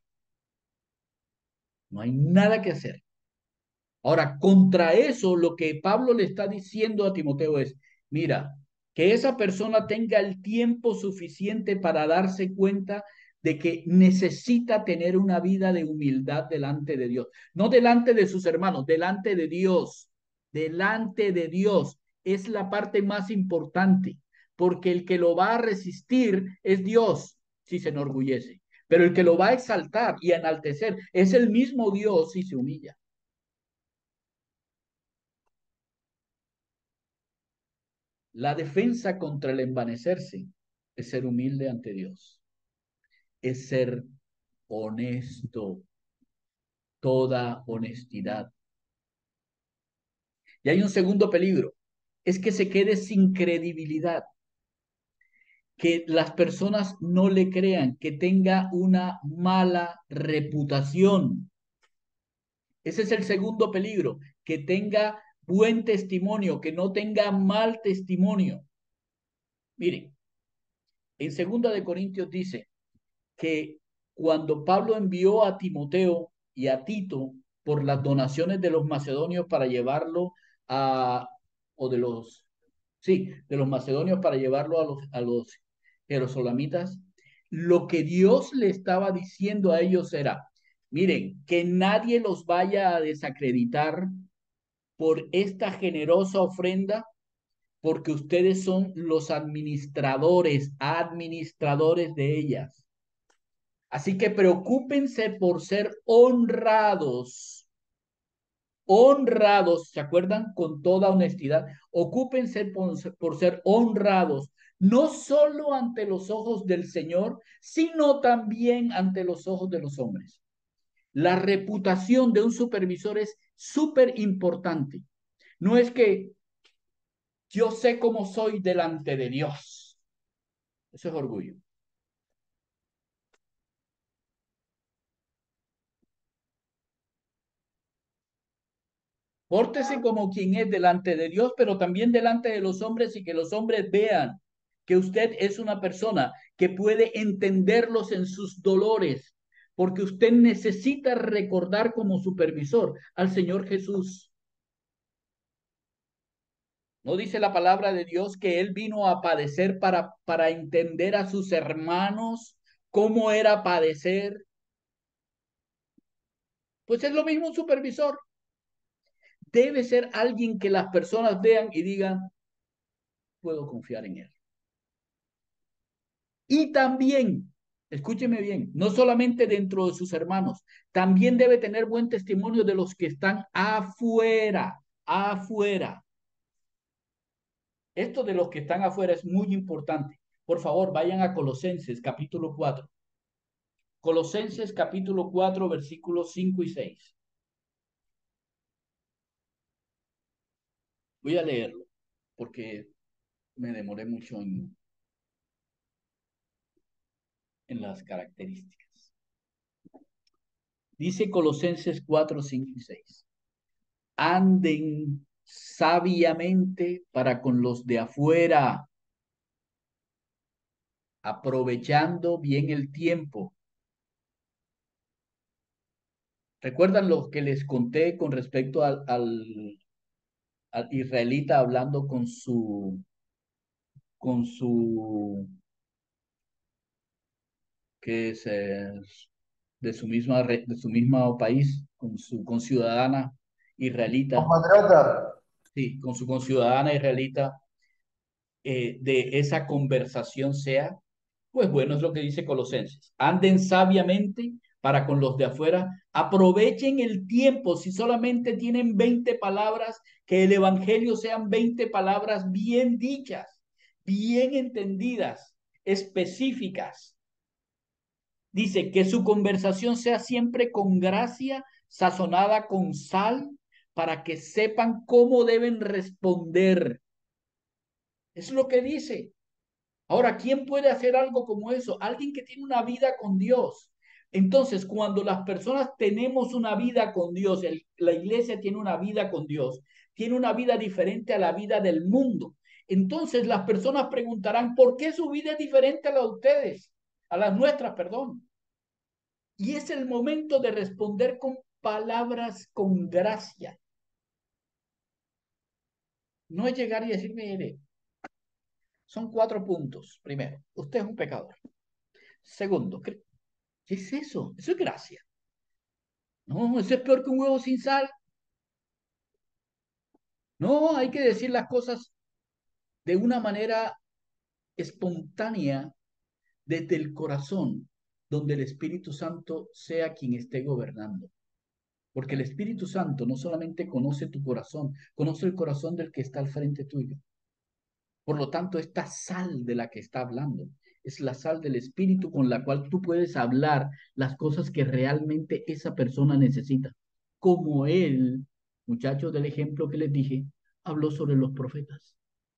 No hay nada que hacer. Ahora, contra eso, lo que Pablo le está diciendo a Timoteo es, mira, que esa persona tenga el tiempo suficiente para darse cuenta de que necesita tener una vida de humildad delante de Dios, no delante de sus hermanos, delante de Dios, delante de Dios es la parte más importante, porque el que lo va a resistir es Dios si se enorgullece, pero el que lo va a exaltar y enaltecer es el mismo Dios si se humilla. La defensa contra el envanecerse es ser humilde ante Dios, es ser honesto, toda honestidad. Y hay un segundo peligro, es que se quede sin credibilidad, que las personas no le crean, que tenga una mala reputación. Ese es el segundo peligro, que tenga buen testimonio, que no tenga mal testimonio. Miren, en segunda de Corintios dice que cuando Pablo envió a Timoteo y a Tito por las donaciones de los macedonios para llevarlo a, o de los, sí, de los macedonios para llevarlo a los, a los jerosolamitas, lo que Dios le estaba diciendo a ellos era, miren, que nadie los vaya a desacreditar por esta generosa ofrenda, porque ustedes son los administradores, administradores de ellas. Así que preocúpense por ser honrados, honrados, ¿se acuerdan? Con toda honestidad, ocúpense por, por ser honrados, no solo ante los ojos del Señor, sino también ante los ojos de los hombres. La reputación de un supervisor es súper importante. No es que yo sé cómo soy delante de Dios. Eso es orgullo. Pórtese como quien es delante de Dios, pero también delante de los hombres, y que los hombres vean que usted es una persona que puede entenderlos en sus dolores, porque usted necesita recordar como supervisor al Señor Jesús. ¿No dice la palabra de Dios que Él vino a padecer para, para entender a sus hermanos cómo era padecer? Pues es lo mismo un supervisor. Debe ser alguien que las personas vean y digan, puedo confiar en él. Y también, escúcheme bien, no solamente dentro de sus hermanos, también debe tener buen testimonio de los que están afuera, afuera. Esto de los que están afuera es muy importante. Por favor, vayan a Colosenses capítulo cuatro. Colosenses capítulo cuatro, versículos cinco y seis. Voy a leerlo porque me demoré mucho en, en las características. Dice Colosenses cuatro, cinco y seis. Anden sabiamente para con los de afuera, aprovechando bien el tiempo. ¿Recuerdan lo que les conté con respecto al, al, al israelita hablando con su, con su, que es eh, de su misma, de su mismo país, con su conciudadana israelita, Compatriota, sí, con su conciudadana israelita, eh, de esa conversación sea? Pues bueno, es lo que dice Colosenses. Anden sabiamente para con los de afuera. Aprovechen el tiempo. Si solamente tienen veinte palabras, que el evangelio sean veinte palabras bien dichas, bien entendidas, específicas. Dice que su conversación sea siempre con gracia, sazonada con sal, para que sepan cómo deben responder. Es lo que dice. Ahora, ¿quién puede hacer algo como eso? Alguien que tiene una vida con Dios. Entonces, cuando las personas tenemos una vida con Dios, el, la iglesia tiene una vida con Dios, tiene una vida diferente a la vida del mundo. Entonces, las personas preguntarán, ¿por qué su vida es diferente a la de ustedes? A las nuestras, perdón. Y es el momento de responder con palabras con gracia. No es llegar y decir, mire, Son cuatro puntos. Primero, usted es un pecador. Segundo, ¿qué qué es eso? Eso es gracia. No, eso es peor que un huevo sin sal. No, hay que decir las cosas de una manera espontánea desde el corazón, donde el Espíritu Santo sea quien esté gobernando. Porque el Espíritu Santo no solamente conoce tu corazón, conoce el corazón del que está al frente tuyo. Por lo tanto, esta sal de la que está hablando es la sal del Espíritu con la cual tú puedes hablar las cosas que realmente esa persona necesita. Como él, muchachos, del ejemplo que les dije, habló sobre los profetas.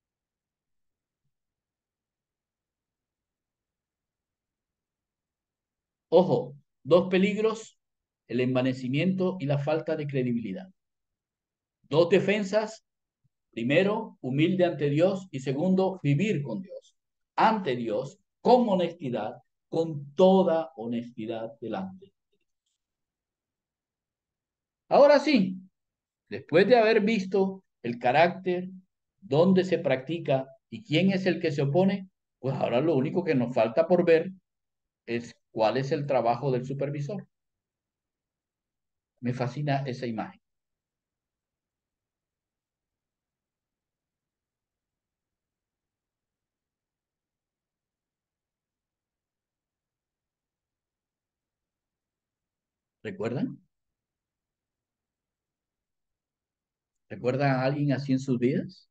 Ojo, dos peligros, el envanecimiento y la falta de credibilidad. Dos defensas, primero, humilde ante Dios y segundo, vivir con Dios, ante Dios, con honestidad, con toda honestidad delante. Ahora sí, después de haber visto el carácter, dónde se practica y quién es el que se opone, pues ahora lo único que nos falta por ver es cuál es el trabajo del supervisor. Me fascina esa imagen. ¿Recuerdan? ¿Recuerdan a alguien así en sus vidas?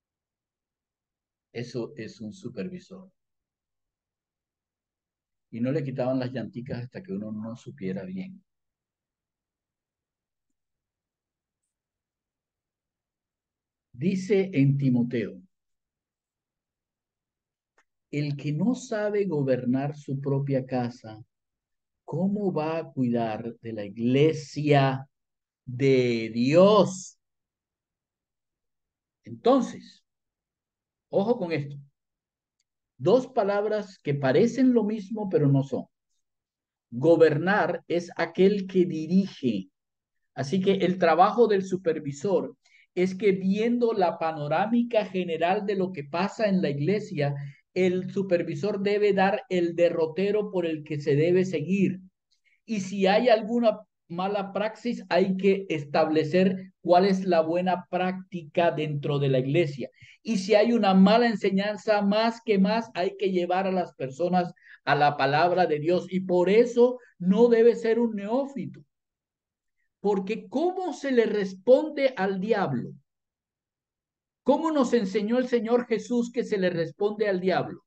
Eso es un supervisor. Y no le quitaban las llanticas hasta que uno no supiera bien. Dice en Timoteo, el que no sabe gobernar su propia casa, ¿cómo va a cuidar de la iglesia de Dios? Entonces, ojo con esto. Dos palabras que parecen lo mismo, pero no son. Gobernar es aquel que dirige. Así que el trabajo del supervisor es que viendo la panorámica general de lo que pasa en la iglesia, el supervisor debe dar el derrotero por el que se debe seguir. Y si hay alguna mala praxis, hay que establecer cuál es la buena práctica dentro de la iglesia. Y si hay una mala enseñanza, más que más hay que llevar a las personas a la palabra de Dios. Y por eso no debe ser un neófito. Porque ¿cómo se le responde al diablo? ¿Cómo nos enseñó el Señor Jesús que se le responde al diablo?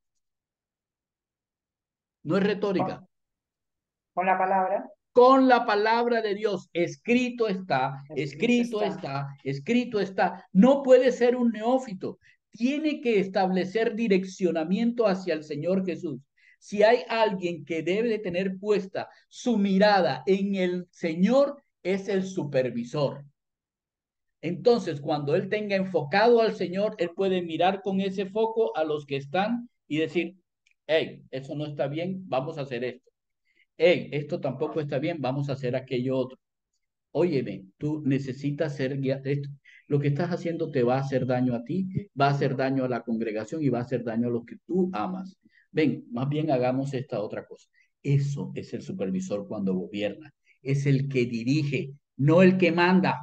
No es retórica. Con, con la palabra, Con la palabra de Dios. Escrito está, escrito escrito está. está, escrito está. No puede ser un neófito. Tiene que establecer direccionamiento hacia el Señor Jesús. Si hay alguien que debe de tener puesta su mirada en el Señor, es el supervisor. Entonces, cuando él tenga enfocado al Señor, él puede mirar con ese foco a los que están y decir, hey, eso no está bien, vamos a hacer esto. Hey, esto tampoco está bien, vamos a hacer aquello otro. Óyeme, tú necesitas ser guiado. Lo que estás haciendo te va a hacer daño a ti, va a hacer daño a la congregación y va a hacer daño a los que tú amas. Ven, más bien hagamos esta otra cosa. Eso es el supervisor cuando gobierna. Es el que dirige, no el que manda.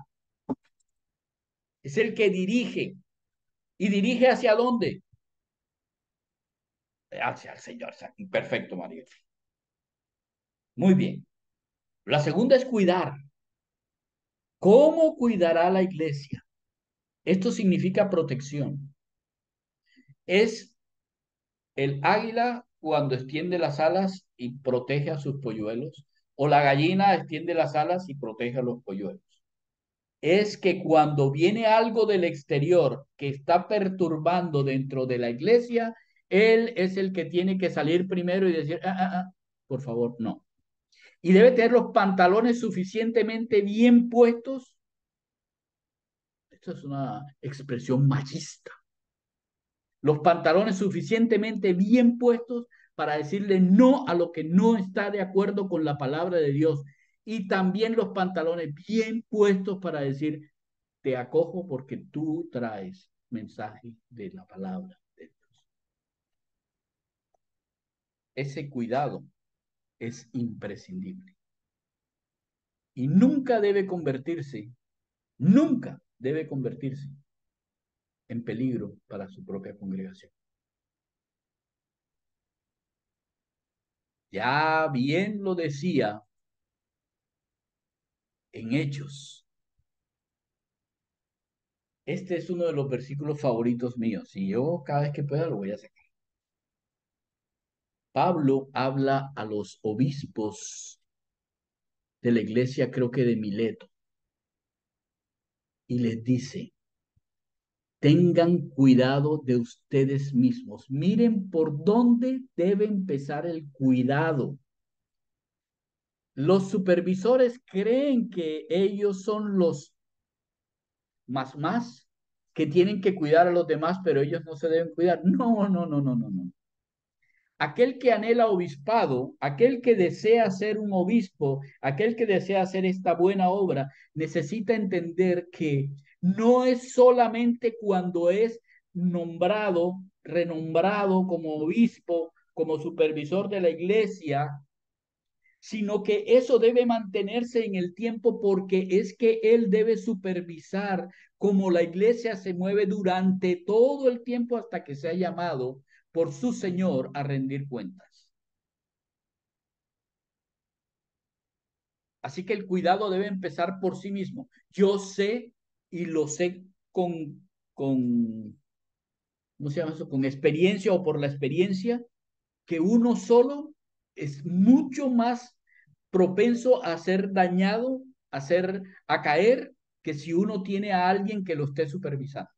Es el que dirige. ¿Y dirige hacia dónde? Hacia el Señor. Perfecto, María. Muy bien. La segunda es cuidar. ¿Cómo cuidará la iglesia? Esto significa protección. Es el águila cuando extiende las alas y protege a sus polluelos, o la gallina extiende las alas y protege a los polluelos. Es que cuando viene algo del exterior que está perturbando dentro de la iglesia, él es el que tiene que salir primero y decir, ah, ah, ah, por favor, no. Y debe tener los pantalones suficientemente bien puestos. Esto es una expresión machista. Los pantalones suficientemente bien puestos para decirle no a lo que no está de acuerdo con la palabra de Dios. Y también los pantalones bien puestos para decir, te acojo porque tú traes mensaje de la palabra de Dios. ese cuidado es imprescindible y nunca debe convertirse, nunca debe convertirse en peligro para su propia congregación. Ya bien lo decía en Hechos. Este es uno de los versículos favoritos míos y yo cada vez que pueda lo voy a sacar. Pablo habla a los obispos de la iglesia, creo que de Mileto, y les dice: tengan cuidado de ustedes mismos. Miren por dónde debe empezar el cuidado. Los supervisores creen que ellos son los más más que tienen que cuidar a los demás, pero ellos no se deben cuidar. No, no, no, no, no, no. Aquel que anhela obispado, aquel que desea ser un obispo, aquel que desea hacer esta buena obra, necesita entender que no es solamente cuando es nombrado, renombrado como obispo, como supervisor de la iglesia, sino que eso debe mantenerse en el tiempo porque es que él debe supervisar cómo la iglesia se mueve durante todo el tiempo hasta que sea llamado por su Señor a rendir cuentas. Así que el cuidado debe empezar por sí mismo. Yo sé y lo sé con, con, ¿cómo se llama eso? Con experiencia o por la experiencia, que uno solo es mucho más propenso a ser dañado, a ser, a caer, que si uno tiene a alguien que lo esté supervisando.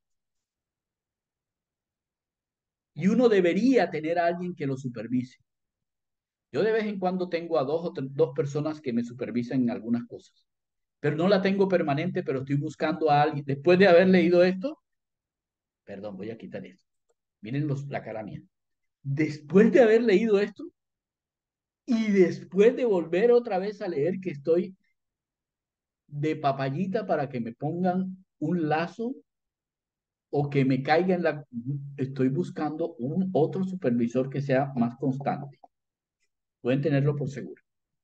Y uno debería tener a alguien que lo supervise. Yo de vez en cuando tengo a dos o tres, dos personas que me supervisan en algunas cosas, pero no la tengo permanente, pero estoy buscando a alguien. Después de haber leído esto, perdón, voy a quitar esto. Miren los, la cara mía. Después de haber leído esto y después de volver otra vez a leer que estoy de papayita para que me pongan un lazo o que me caiga en la... Estoy buscando un otro supervisor que sea más constante. Pueden tenerlo por seguro.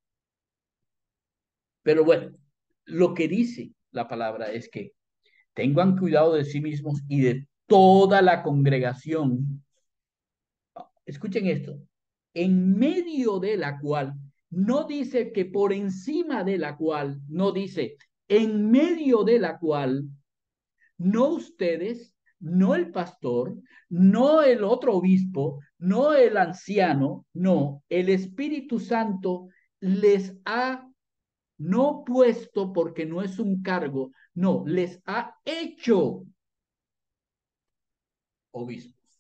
Pero bueno, lo que dice la palabra es que tengan cuidado de sí mismos y de toda la congregación. Escuchen esto. En medio de la cual, no dice que por encima de la cual, no dice en medio de la cual, no ustedes, no el pastor, no el otro obispo, no el anciano, no, el Espíritu Santo les ha no puesto porque no es un cargo, no, les ha hecho obispos.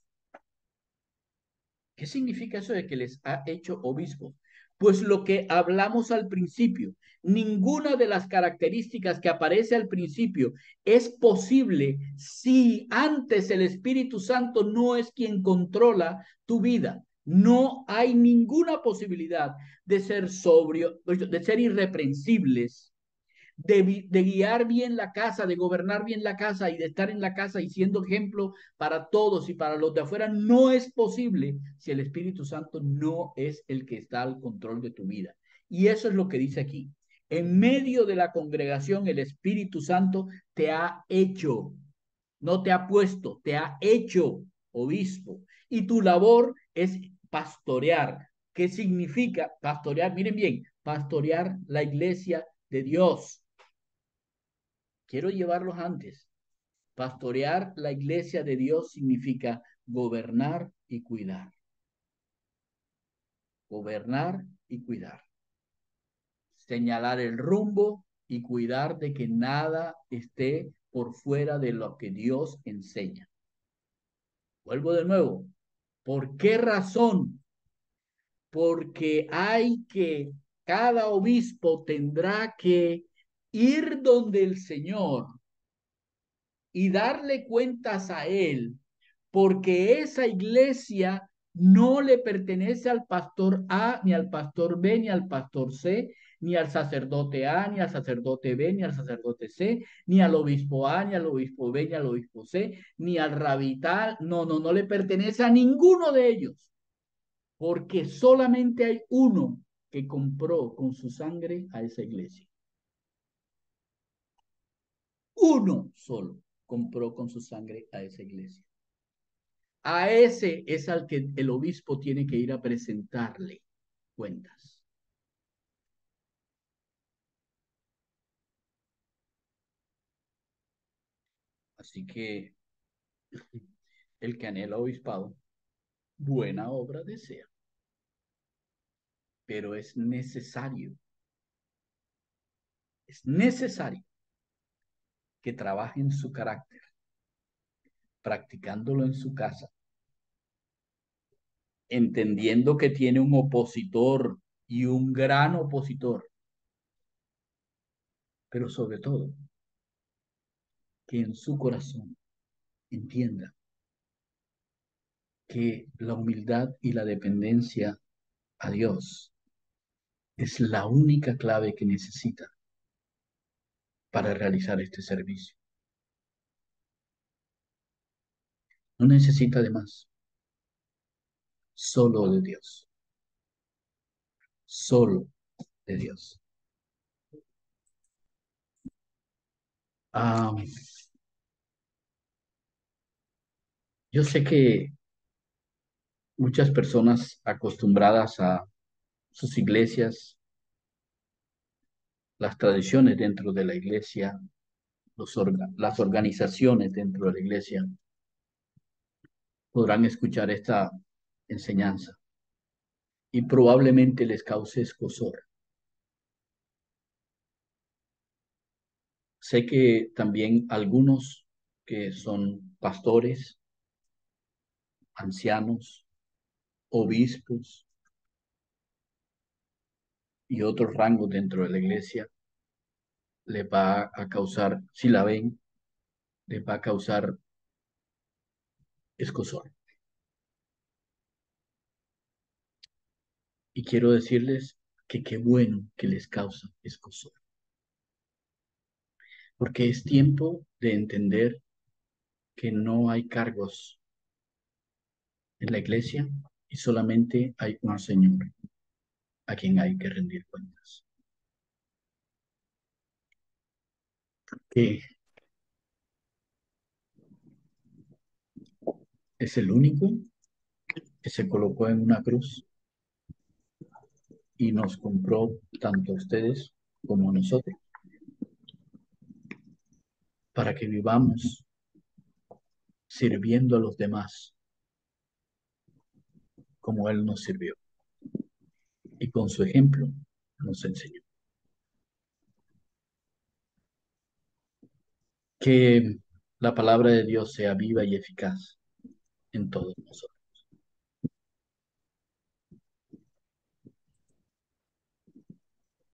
¿Qué significa eso de que les ha hecho obispos? Pues lo que hablamos al principio, ninguna de las características que aparece al principio es posible si antes el Espíritu Santo no es quien controla tu vida. No hay ninguna posibilidad de ser sobrio, de ser irreprensibles, de, de guiar bien la casa, de gobernar bien la casa y de estar en la casa y siendo ejemplo para todos y para los de afuera, no es posible si el Espíritu Santo no es el que está al control de tu vida. Y eso es lo que dice aquí. En medio de la congregación, el Espíritu Santo te ha hecho, no te ha puesto, te ha hecho obispo. Y tu labor es pastorear. ¿Qué significa pastorear? Miren bien, pastorear la iglesia de Dios. Quiero llevarlos antes. Pastorear la iglesia de Dios significa gobernar y cuidar. Gobernar y cuidar. Señalar el rumbo y cuidar de que nada esté por fuera de lo que Dios enseña. Vuelvo de nuevo. ¿Por qué razón? Porque hay que, cada obispo tendrá que ir donde el Señor y darle cuentas a él, porque esa iglesia no le pertenece al pastor A, ni al pastor B, ni al pastor C, ni al sacerdote A, ni al sacerdote B, ni al sacerdote C, ni al obispo A, ni al obispo B, ni al obispo C, ni al rabí tal. No, no, no le pertenece a ninguno de ellos. porque solamente hay uno que compró con su sangre a esa iglesia. Uno solo compró con su sangre a esa iglesia. A ese es al que el obispo tiene que ir a presentarle cuentas. Así que el que anhela obispado, buena obra desea, pero es necesario, es necesario que trabaje en su carácter, practicándolo en su casa, entendiendo que tiene un opositor y un gran opositor, pero sobre todo que en su corazón entienda que la humildad y la dependencia a Dios es la única clave que necesita para realizar este servicio. No necesita de más, solo de Dios, solo de Dios. Ah, yo sé que muchas personas acostumbradas a sus iglesias, las tradiciones dentro de la iglesia, los orga- las organizaciones dentro de la iglesia, podrán escuchar esta enseñanza y probablemente les cause escozor. Sé que también algunos que son pastores, ancianos, obispos y otros rangos dentro de la iglesia, les va a causar, si la ven, les va a causar escozor. Y quiero decirles que qué bueno que les causa escozor, porque es tiempo de entender que no hay cargos en la iglesia y solamente hay un Señor a quien hay que rendir cuentas. Que es el único que se colocó en una cruz y nos compró tanto a ustedes como a nosotros para que vivamos sirviendo a los demás como Él nos sirvió y con su ejemplo nos enseñó. Que la palabra de Dios sea viva y eficaz en todos nosotros.